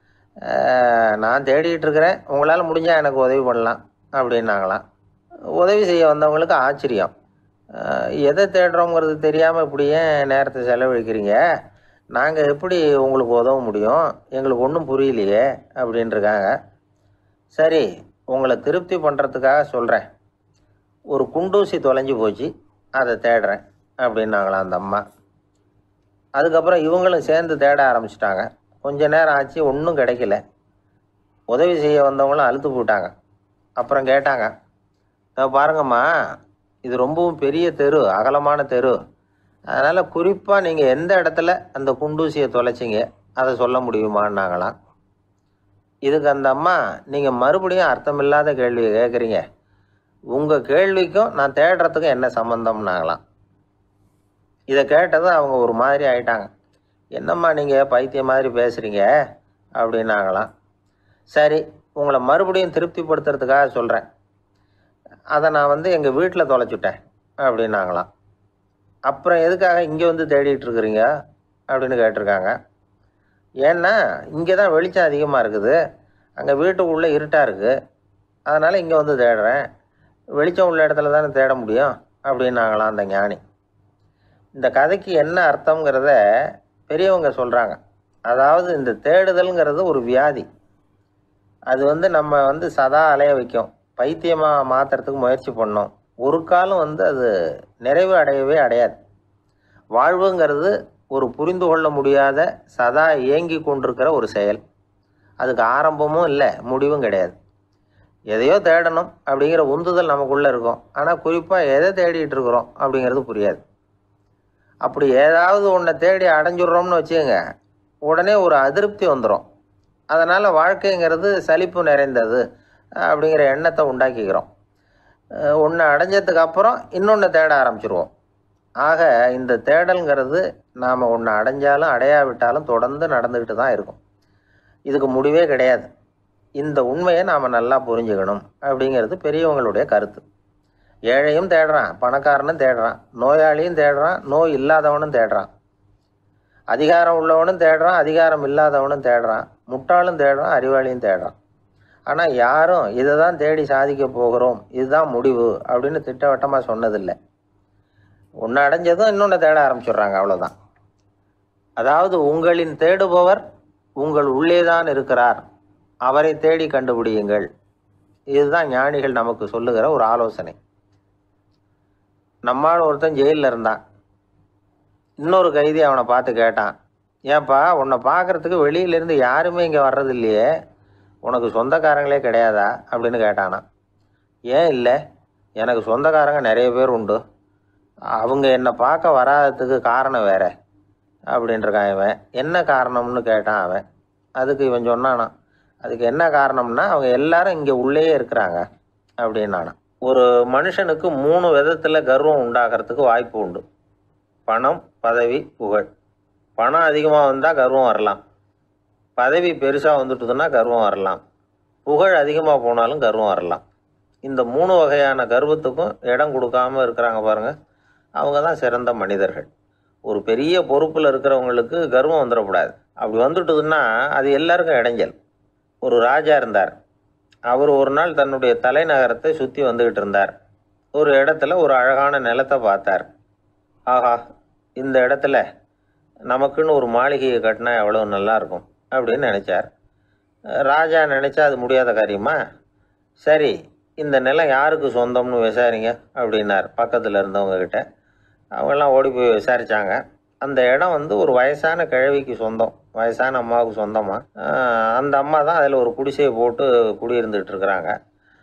நான் தேடிகிட்டு இருக்கிறேன், உங்களால் முடிஞ்சால் எனக்கு உதவி பண்ணலாம் அப்படின்னாங்களாம். உதவி செய்ய வந்தவங்களுக்கு ஆச்சரியம். எதை தேடுறோங்கிறது தெரியாமல் இப்படி ஏன் நேரத்தை செலவழிக்கிறீங்க? நாங்கள் எப்படி உங்களுக்கு உதவ முடியும்? எங்களுக்கு ஒன்றும் புரியலையே அப்படின்ட்டுருக்காங்க. சரி, உங்களை திருப்தி பண்ணுறதுக்காக சொல்கிறேன். ஒரு குண்டூசி தொலைஞ்சி போச்சு, அதை தேடுறேன் அப்படின்னாங்களாம் அந்த அம்மா. அதுக்கப்புறம் இவங்களும் சேர்ந்து தேட ஆரம்பிச்சிட்டாங்க. கொஞ்ச நேரம் ஆச்சு, ஒன்றும் கிடைக்கல. உதவி செய்ய வந்தவங்களும் அழுத்து போட்டாங்க. அப்புறம் கேட்டாங்க, பாருங்கம்மா, இது ரொம்பவும் பெரிய தெரு, அகலமான தெரு. அதனால் குறிப்பாக நீங்கள் எந்த இடத்துல அந்த குண்டூசியை தொலைச்சிங்க அதை சொல்ல முடியுமான்னாங்களாம். இதுக்கு அந்த அம்மா, நீங்கள் மறுபடியும் அர்த்தமில்லாத கேள்வியை கேட்குறீங்க, உங்கள் கேள்விக்கும் நான் தேடுறதுக்கும் என்ன சம்மந்தம்னாங்களாம். இதை கேட்டதும் அவங்க ஒரு மாதிரி ஆயிட்டாங்க. என்னம்மா நீங்கள் பைத்தியம் மாதிரி பேசுகிறீங்க அப்படின்னாங்களாம். சரி, உங்களை மறுபடியும் திருப்திப்படுத்துறதுக்காக சொல்கிறேன். அதை நான் வந்து எங்கள் வீட்டில் தொலைச்சிட்டேன் அப்படின்னாங்களாம். அப்புறம் எதுக்காக இங்கே வந்து தேடிட்டு இருக்கிறீங்க அப்படின்னு கேட்டிருக்காங்க. ஏன்னா இங்கே தான் வெளிச்சம் அதிகமாக இருக்குது, அங்கே வீட்டுக்குள்ளே இருட்டாக இருக்குது, அதனால் இங்கே வந்து தேடுறேன். வெளிச்சம் உள்ள இடத்துல தானே தேட முடியும் அப்படின்னாங்களாம் அந்த ஞானி. இந்த கதைக்கு என்ன அர்த்தங்கிறத பெரியவங்க சொல்கிறாங்க. அதாவது இந்த தேடுதல்ங்கிறது ஒரு வியாதி. அது வந்து நம்ம வந்து சதா அலைய வைக்கும், பைத்தியமாக மாற்றுறதுக்கு முயற்சி பண்ணோம். ஒரு காலம் வந்து அது நிறைவு அடையவே அடையாது. வாழ்வுங்கிறது ஒரு புரிந்து கொள்ள முடியாத, சதா இயங்கி கொண்டிருக்கிற ஒரு செயல். அதுக்கு ஆரம்பமும் இல்லை, முடிவும் கிடையாது. எதையோ தேடணும் அப்படிங்கிற உந்துதல் நமக்குள்ளே இருக்கும், ஆனால் குறிப்பாக எதை தேடிட்டு இருக்கிறோம் அப்படிங்கிறது புரியாது. அப்படி ஏதாவது ஒன்றை தேடி அடைஞ்சிட்றோம்னு வச்சுக்கோங்க, உடனே ஒரு அதிருப்தி வந்துடும். அதனால் வாழ்க்கைங்கிறது சலிப்பு நிறைந்தது அப்படிங்கிற எண்ணத்தை உண்டாக்கிக்கிறோம். ஒன்று அடைஞ்சதுக்கு அப்புறம் இன்னொன்று தேட ஆரம்பிச்சிருவோம். ஆக இந்த தேடல்ங்கிறது நாம் ஒன்று அடைஞ்சாலும் அடையாவிட்டாலும் தொடர்ந்து நடந்துக்கிட்டு தான் இருக்கும். இதுக்கு முடிவே கிடையாது. இந்த உண்மையை நாம் நல்லா புரிஞ்சுக்கணும் அப்படிங்கிறது பெரியவங்களுடைய கருத்து. ஏழையும் தேடுறான், பணக்காரனும் தேடுறான், நோயாளியும் தேடுறான், நோய் இல்லாதவனும் தேடுறான், அதிகாரம் உள்ளவனும் தேடுறான், அதிகாரம் இல்லாதவனும் தேடுறான், முட்டாளும் தேடுறான், அறிவாளியும் தேடுறான். ஆனால் யாரும் இதை தான் தேடி சாதிக்க போகிறோம், இதுதான் முடிவு அப்படின்னு திட்டவட்டமாக சொன்னதில்லை. ஒன்று அடைஞ்சதும் இன்னொன்று தேட ஆரம்பிச்சிடுறாங்க, அவ்வளோதான். அதாவது உங்களின் தேடுபவர் உங்கள் உள்ளேதான் இருக்கிறார், அவரை தேடி கண்டுபிடியுங்கள். இதுதான் ஞானிகள் நமக்கு சொல்லுகிற ஒரு ஆலோசனை. நம்மால் ஒருத்தன் ஜெயிலில் இருந்தான். இன்னொரு கைதி அவனை பார்த்து கேட்டான், ஏன்பா உன்னை பார்க்குறதுக்கு வெளியிலேருந்து யாருமே இங்கே வர்றது இல்லையே, உனக்கு சொந்தக்காரங்களே கிடையாதா அப்படின்னு கேட்டானா. ஏன் இல்லை, எனக்கு சொந்தக்காரங்க நிறைய பேர் உண்டு, அவங்க என்னை பார்க்க வராததுக்கு காரணம் வேற அப்படின்றான் இவன். என்ன காரணம்னு கேட்டான் அவன். அதுக்கு இவன் சொன்னானா, அதுக்கு என்ன காரணம்னா அவங்க எல்லாரும் இங்கே உள்ளேயே இருக்கிறாங்க அப்படின்னானா. ஒரு மனுஷனுக்கு மூணு விதத்தில் கர்வம் உண்டாகிறதுக்கு வாய்ப்பு உண்டு. பணம், பதவி, புகழ். பணம் அதிகமாக வந்தால் கர்வம் வரலாம், பதவி பெருசாக வந்துட்டுதுன்னா கர்வம் வரலாம், புகழ் அதிகமாக போனாலும் கர்வம் வரலாம். இந்த மூணு வகையான கர்வத்துக்கும் இடம் கொடுக்காமல் இருக்கிறாங்க பாருங்கள், அவங்க தான் சிறந்த மனிதர்கள். ஒரு பெரிய பொறுப்பில் இருக்கிறவங்களுக்கு கர்வம் வந்துடக்கூடாது. அப்படி வந்துட்டுதுன்னா அது எல்லாருக்கும் இடைஞ்சல். ஒரு ராஜா இருந்தார். அவர் ஒரு நாள் தன்னுடைய தலைநகரத்தை சுற்றி வந்துக்கிட்டு இருந்தார். ஒரு இடத்துல ஒரு அழகான நிலத்தை பார்த்தார். ஆஹா, இந்த இடத்துல நமக்குன்னு ஒரு மாளிகையை கட்டினா எவ்வளோ நல்லாயிருக்கும் அப்படின்னு நினச்சார். ராஜா நினச்சா அது முடியாத காரியமா? சரி, இந்த நிலம் யாருக்கு சொந்தம்னு விசாரிங்க அப்படின்னார் பக்கத்தில் இருந்தவங்கக்கிட்ட. அவங்கெல்லாம் ஓடி போய் விசாரித்தாங்க. அந்த இடம் வந்து ஒரு வயசான கிழவிக்கு சொந்தம், வயசான அம்மாவுக்கு சொந்தமாக. அந்த அம்மா தான் அதில் ஒரு குடிசையை போட்டு குடியிருந்துட்டு இருக்கிறாங்க.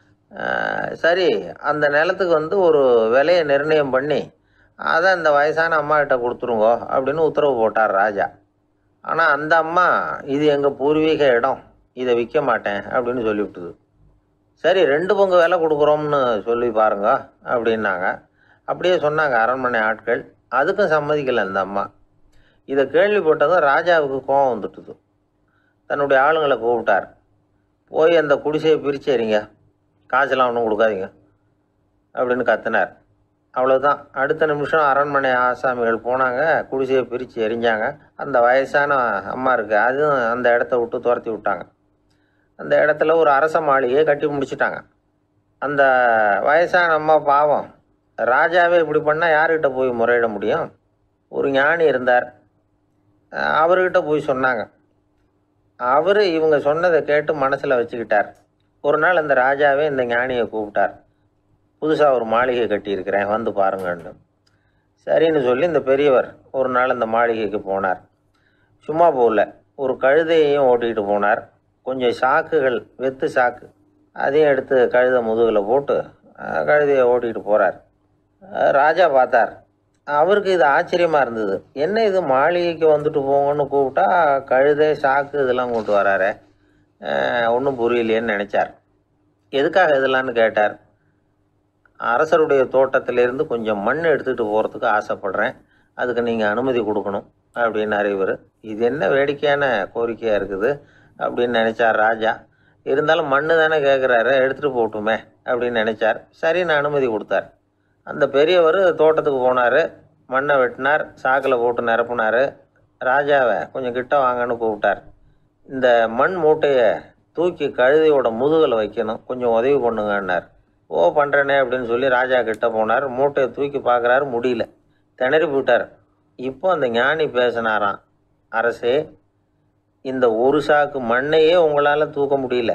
சரி, அந்த நிலத்துக்கு வந்து ஒரு விலையை நிர்ணயம் பண்ணி அதை அந்த வயசான அம்மா கிட்ட கொடுத்துருங்கோ அப்படின்னு உத்தரவு போட்டார் ராஜா. ஆனால் அந்த அம்மா இது எங்கள் பூர்வீக இடம், இதை விற்க மாட்டேன் அப்படின்னு சொல்லிவிட்டுது. சரி, ரெண்டு பங்கு விலை கொடுக்குறோம்னு சொல்லி பாருங்க அப்படின்னாங்க. அப்படியே சொன்னாங்க அரண்மனை ஆட்கள். அதுக்கும் சம்மதிக்கலை அந்த அம்மா. இதை கேள்விப்பட்டதும் ராஜாவுக்கு கோபம் வந்துட்டுது. தன்னுடைய ஆளுங்களை கூப்பிட்டார். போய் அந்த குடிசையை பிரித்து எறிங்க, காசெல்லாம் ஒன்றும் கொடுக்காதீங்க அப்படின்னு கத்தினார். அவ்வளோதான். அடுத்த நிமிஷம் அரண்மனை ஆசாமிகள் போனாங்க, குடிசையை பிரித்து எரிஞ்சாங்க. அந்த வயசான அம்மா இருக்குது, அதுவும் அந்த இடத்த விட்டு துரத்தி விட்டாங்க. அந்த இடத்துல ஒரு அரச மாளிகையை கட்டி முடிச்சுட்டாங்க. அந்த வயசான அம்மா பாவம், ராஜாவே இப்படி பண்ணால் யார்கிட்ட போய் முறையிட முடியும்? ஒரு ஞானி இருந்தார், அவர்கிட்ட போய் சொன்னாங்க. அவர் இவங்க சொன்னதை கேட்டு மனசில் வச்சுக்கிட்டார். ஒரு நாள் அந்த ராஜாவே இந்த ஞானியை கூப்பிட்டார். புதுசாக ஒரு மாளிகை கட்டியிருக்கிறேன், வந்து பாருங்கன்னு. சரின்னு சொல்லி இந்த பெரியவர் ஒரு நாள் அந்த மாளிகைக்கு போனார். சும்மா போகல, ஒரு கழுதையையும் ஓட்டிகிட்டு போனார். கொஞ்சம் சாக்குகள், வெத்து சாக்கு, அதையும் எடுத்து கழுதை முதுகில் போட்டு கழுதையை ஓட்டிகிட்டு போகிறார். ராஜா பார்த்தார். அவருக்கு இது ஆச்சரியமாக இருந்தது. என்ன இது, மாளிகைக்கு வந்துட்டு போங்கன்னு கூப்பிட்டா கழுதை சாக்கு இதெல்லாம் கொண்டு வராரு, ஒன்றும் புரியலையேன்னு நினச்சார். எதுக்காக இதெல்லாம்னு கேட்டார். அரசருடைய தோட்டத்திலேருந்து கொஞ்சம் மண் எடுத்துகிட்டு போகிறதுக்கு ஆசைப்படுறேன், அதுக்கு நீங்கள் அனுமதி கொடுக்கணும் அப்படின்னாரு இவர். இது என்ன வேடிக்கையான கோரிக்கையாக இருக்குது அப்படின்னு நினச்சார் ராஜா. இருந்தாலும் மண்ணு தானே கேட்குறாரு, எடுத்துகிட்டு போகட்டுமே அப்படின்னு நினச்சார். சரின்னு அனுமதி கொடுத்தார். அந்த பெரியவர் தோட்டத்துக்கு போனார், மண்ணை வெட்டினார், சாக்கில் போட்டு நிரப்புனார். ராஜாவை கொஞ்சம் கிட்ட வாங்கன்னு கூப்பிட்டார். இந்த மண் மூட்டையை தூக்கி கழுதையோட முதுகில் வைக்கணும், கொஞ்சம் உதவி பண்ணுங்கன்னார். ஓ பண்ணுறேனே அப்படின்னு சொல்லி ராஜா கிட்ட போனார். மூட்டையை தூக்கி பார்க்குறாரு, முடியல, திணறி போயிட்டார். இப்போ அந்த ஞானி பேசினாராம். அரசே, இந்த ஒரு சாக்கு மண்ணையே உங்களால் தூக்க முடியல,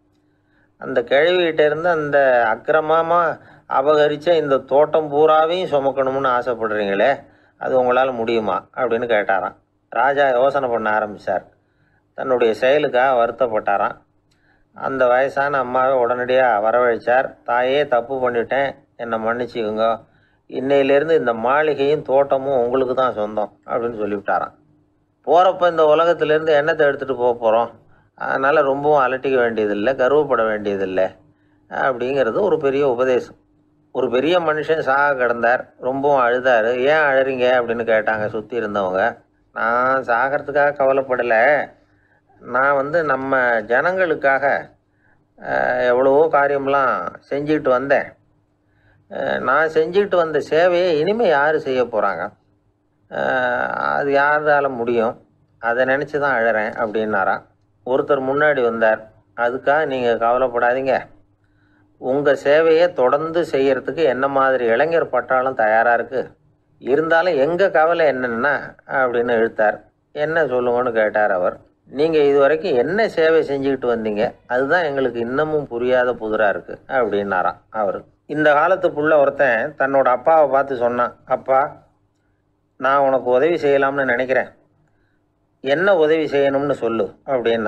அந்த கிழவிகிட்ட இருந்து அந்த அக்கிரமமாக அபகரித்த இந்த தோட்டம் பூராவையும் சுமக்கணும்னு ஆசைப்படுறீங்களே, அது உங்களால் முடியுமா அப்படின்னு கேட்டாராம். ராஜா யோசனை பண்ண ஆரம்பித்தார். தன்னுடைய செயலுக்காக வருத்தப்பட்டாராம். அந்த வயசான அம்மாவை உடனடியாக வரவழைச்சார். தாயே, தப்பு பண்ணிட்டேன், என்னை மன்னிச்சுக்குங்க, இன்னையிலேருந்து இந்த மாளிகையும் தோட்டமும் உங்களுக்கு தான் சொந்தம் அப்படின்னு சொல்லிவிட்டாராம். போகிறப்ப இந்த உலகத்திலேருந்து எண்ணத்தை எடுத்துகிட்டு போக போகிறோம், அதனால் ரொம்பவும் அலட்டிக்க வேண்டியதில்லை, கர்வப்பட வேண்டியதில்லை அப்படிங்கிறது ஒரு பெரிய உபதேசம். ஒரு பெரிய மனுஷன் சாக கிடந்தார், ரொம்பவும் அழுதார். ஏன் அழறீங்க அப்படின்னு கேட்டாங்க சுற்றி இருந்தவங்க. நான் சாகிறதுக்காக கவலைப்படலை, நான் வந்து நம்ம ஜனங்களுக்காக எவ்வளவோ காரியம்லாம் செஞ்சுக்கிட்டு வந்தேன். நான் செஞ்சுக்கிட்டு வந்த சேவையை இனிமேல் யார் செய்ய போகிறாங்க? அது யாரால முடியும்? அதை நினச்சி தான் அழறேன் அப்படின்னாராம். ஒருத்தர் முன்னாடி வந்தார். அதுக்காக நீங்கள் கவலைப்படாதீங்க, உங்கள் சேவையை தொடர்ந்து செய்யறதுக்கு என்ன மாதிரி இளைஞர் பட்டாளம் தயாராக இருக்குது. இருந்தாலும் எங்கள் கவலை என்னென்னா அப்படின்னு இழுத்தார். என்ன சொல்லுங்கன்னு கேட்டார் அவர். நீங்கள் இது வரைக்கும் என்ன சேவை செஞ்சுக்கிட்டு வந்தீங்க, அதுதான் எங்களுக்கு இன்னமும் புரியாத புதிராக இருக்குது அப்படின்னாராம் அவர். இந்த காலத்து புள்ள ஒருத்தன் தன்னோட அப்பாவை பார்த்து சொன்னான், அப்பா, நான் உனக்கு உதவி செய்யலாம்னு நினைக்கிறேன், என்ன உதவி செய்யணும்னு சொல்லு அப்படின்னா.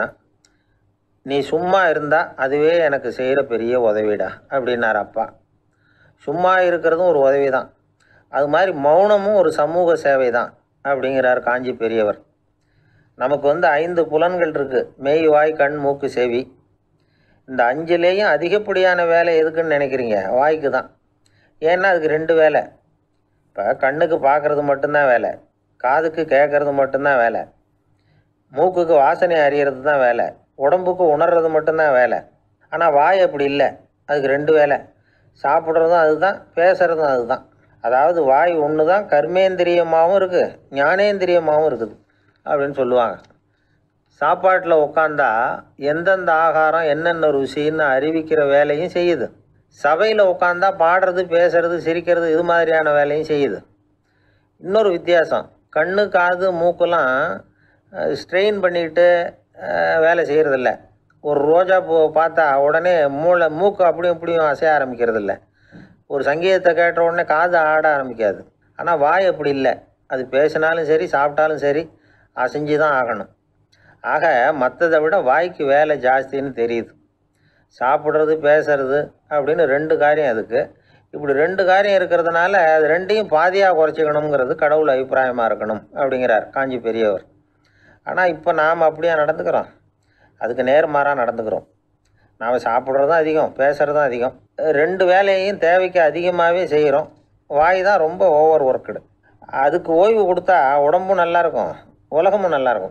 நீ சும்மா இருந்தால் அதுவே எனக்கு செய்கிற பெரிய உதவிடா அப்படின்னார் அப்பா. சும்மா இருக்கிறதும் ஒரு உதவி தான், அது மாதிரி மௌனமும் ஒரு சமூக சேவை தான் அப்படிங்கிறார் காஞ்சி பெரியவர். நமக்கு வந்து ஐந்து புலன்கள் இருக்குது, மெய், வாய், கண், மூக்கு, செவி. இந்த அஞ்சுலேயும் அதிகப்படியான வேலை எதுக்குன்னு நினைக்கிறீங்க? வாய்க்கு தான். ஏன்னா அதுக்கு ரெண்டு வேலை. இப்போ கண்ணுக்கு பார்க்குறது மட்டும்தான் வேலை, காதுக்கு கேட்குறது மட்டும்தான் வேலை, மூக்குக்கு வாசனை அறியறது தான் வேலை, உடம்புக்கு உணர்றது மட்டும்தான் வேலை. ஆனால் வாய் அப்படி இல்லை, அதுக்கு ரெண்டு வேலை. சாப்பிட்றதும் அதுதான், பேசுகிறதும் அதுதான். அதாவது வாய் ஒன்று தான் கர்மேந்திரியமாகவும் இருக்குது, ஞானேந்திரியமாகவும் இருக்குது அப்படின்னு சொல்லுவாங்க. சாப்பாட்டில் உட்காந்தா எந்தெந்த ஆகாரம் என்னென்ன ருசின்னு அறிவிக்கிற வேலையும் செய்யுது. சபையில் உட்காந்தா பாடுறது, பேசுறது, சிரிக்கிறது, இது மாதிரியான வேலையும் செய்யுது. இன்னொரு வித்தியாசம், கண்ணு, காது, மூக்கெல்லாம் ஸ்ட்ரெயின் பண்ணிக்கிட்டு வேலை செய்கிறதில்ல. ஒரு ரோஜா பூ பார்த்தா உடனே மூளை மூக்கு அப்படியும் இப்படியும் அசைய ஆரம்பிக்கிறதில்ல. ஒரு சங்கீதத்தை கேட்ட உடனே காது ஆட ஆரம்பிக்காது. ஆனால் வாய் அப்படி இல்லை, அது பேசினாலும் சரி சாப்பிட்டாலும் சரி அசைஞ்சு தான் ஆகணும். ஆக மற்றதை விட வாய்க்கு வேலை ஜாஸ்தின்னு தெரியுது. சாப்பிட்றது, பேசுறது அப்படின்னு ரெண்டு காரியம் அதுக்கு. இப்படி ரெண்டு காரியம் இருக்கிறதுனால அது ரெண்டையும் பாதியாக குறைச்சிக்கணுங்கிறது கடவுள் அபிப்பிராயமாக இருக்கணும் அப்படிங்கிறார் காஞ்சி பெரியவர். ஆனால் இப்போ நாம் அப்படியே நடந்துக்கிறோம், அதுக்கு நேர்மாறாக நடந்துக்கிறோம். நாம் சாப்பிட்றதும் அதிகம், பேசுகிறதும் அதிகம், ரெண்டு வேலையையும் தேவைக்கு அதிகமாகவே செய்கிறோம். வாய் தான் ரொம்ப ஓவர் ஒர்க்குடு. அதுக்கு ஓய்வு கொடுத்தா உடம்பும் நல்லாயிருக்கும், உலகமும் நல்லாயிருக்கும்.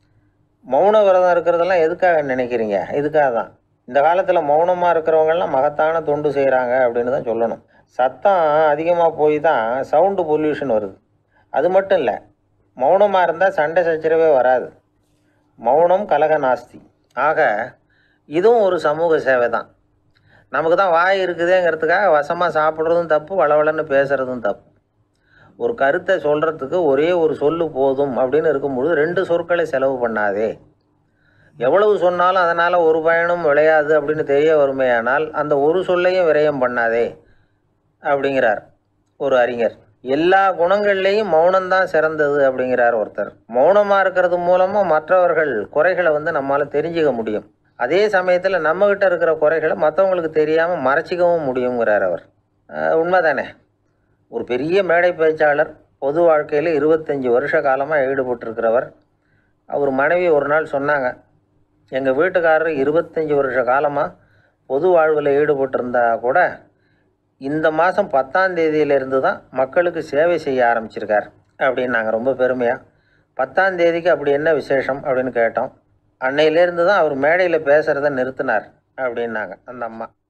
மௌன விரதம் இருக்கிறதெல்லாம் எதுக்காக நினைக்கிறீங்க? இதுக்காக தான். இந்த காலத்தில் மௌனமாக இருக்கிறவங்கெல்லாம் மகத்தான தொண்டு செய்கிறாங்க அப்படின்னு தான் சொல்லணும். சத்தம் அதிகமாக போய் தான் சவுண்டு பொல்யூஷன் வருது. அது மட்டும் இல்லை, மௌனமாக இருந்தால் சண்டை சச்சரவே வராது. மௌனம் கலக நாஸ்தி. ஆக இதுவும் ஒரு சமூக சேவை தான். நமக்கு தான் வாய் இருக்குதுங்கிறதுக்காக வசமாக சாப்பிட்றதும் தப்பு, வளவளன்னு பேசுகிறதும் தப்பு. ஒரு கருத்தை சொல்கிறதுக்கு ஒரே ஒரு சொல்லு போதும் அப்படின்னு இருக்கும்பொழுது ரெண்டு சொற்களை செலவு பண்ணாதே. எவ்வளவு சொன்னாலும் அதனால் ஒரு பயனும் விளையாது அப்படின்னு தெரிய வருமேயானால் அந்த ஒரு சொல்லையும் விரயம் பண்ணாதே அப்படிங்கிறார் ஒரு அறிஞர். எல்லா குணங்கள்லேயும் மௌனம்தான் சிறந்தது அப்படிங்கிறார் ஒருத்தர். மௌனமாக இருக்கிறது மூலமாக மற்றவர்கள் குறைகளை வந்து நம்மளால் தெரிஞ்சுக்க முடியும். அதே சமயத்தில் நம்மகிட்ட இருக்கிற குறைகளை மற்றவங்களுக்கு தெரியாமல் மறைச்சிக்கவும் முடியுங்கிறார் அவர். உண்மைதானே? ஒரு பெரிய மேடை பேச்சாளர், பொது வாழ்க்கையில் இருபத்தஞ்சி வருஷ காலமாக ஈடுபட்டிருக்கிறவர். அவர் மனைவி ஒரு நாள் சொன்னாங்க, எங்கள் வீட்டுக்காரர் இருபத்தஞ்சி வருஷ காலமாக பொது வாழ்வில் ஈடுபட்டிருந்தா கூட இந்த மாதம் பத்தாம் தேதியிலிருந்து தான் மக்களுக்கு சேவை செய்ய ஆரம்பிச்சிருக்கார் அப்படின்னாங்க ரொம்ப பெருமையாக. பத்தாம் தேதிக்கு அப்படி என்ன விசேஷம் அப்படின்னு கேட்டோம். அன்னையிலேருந்து தான் அவர் மேடையில் பேசுகிறத நிறுத்தினார் அப்படின்னாங்க அந்த அம்மா.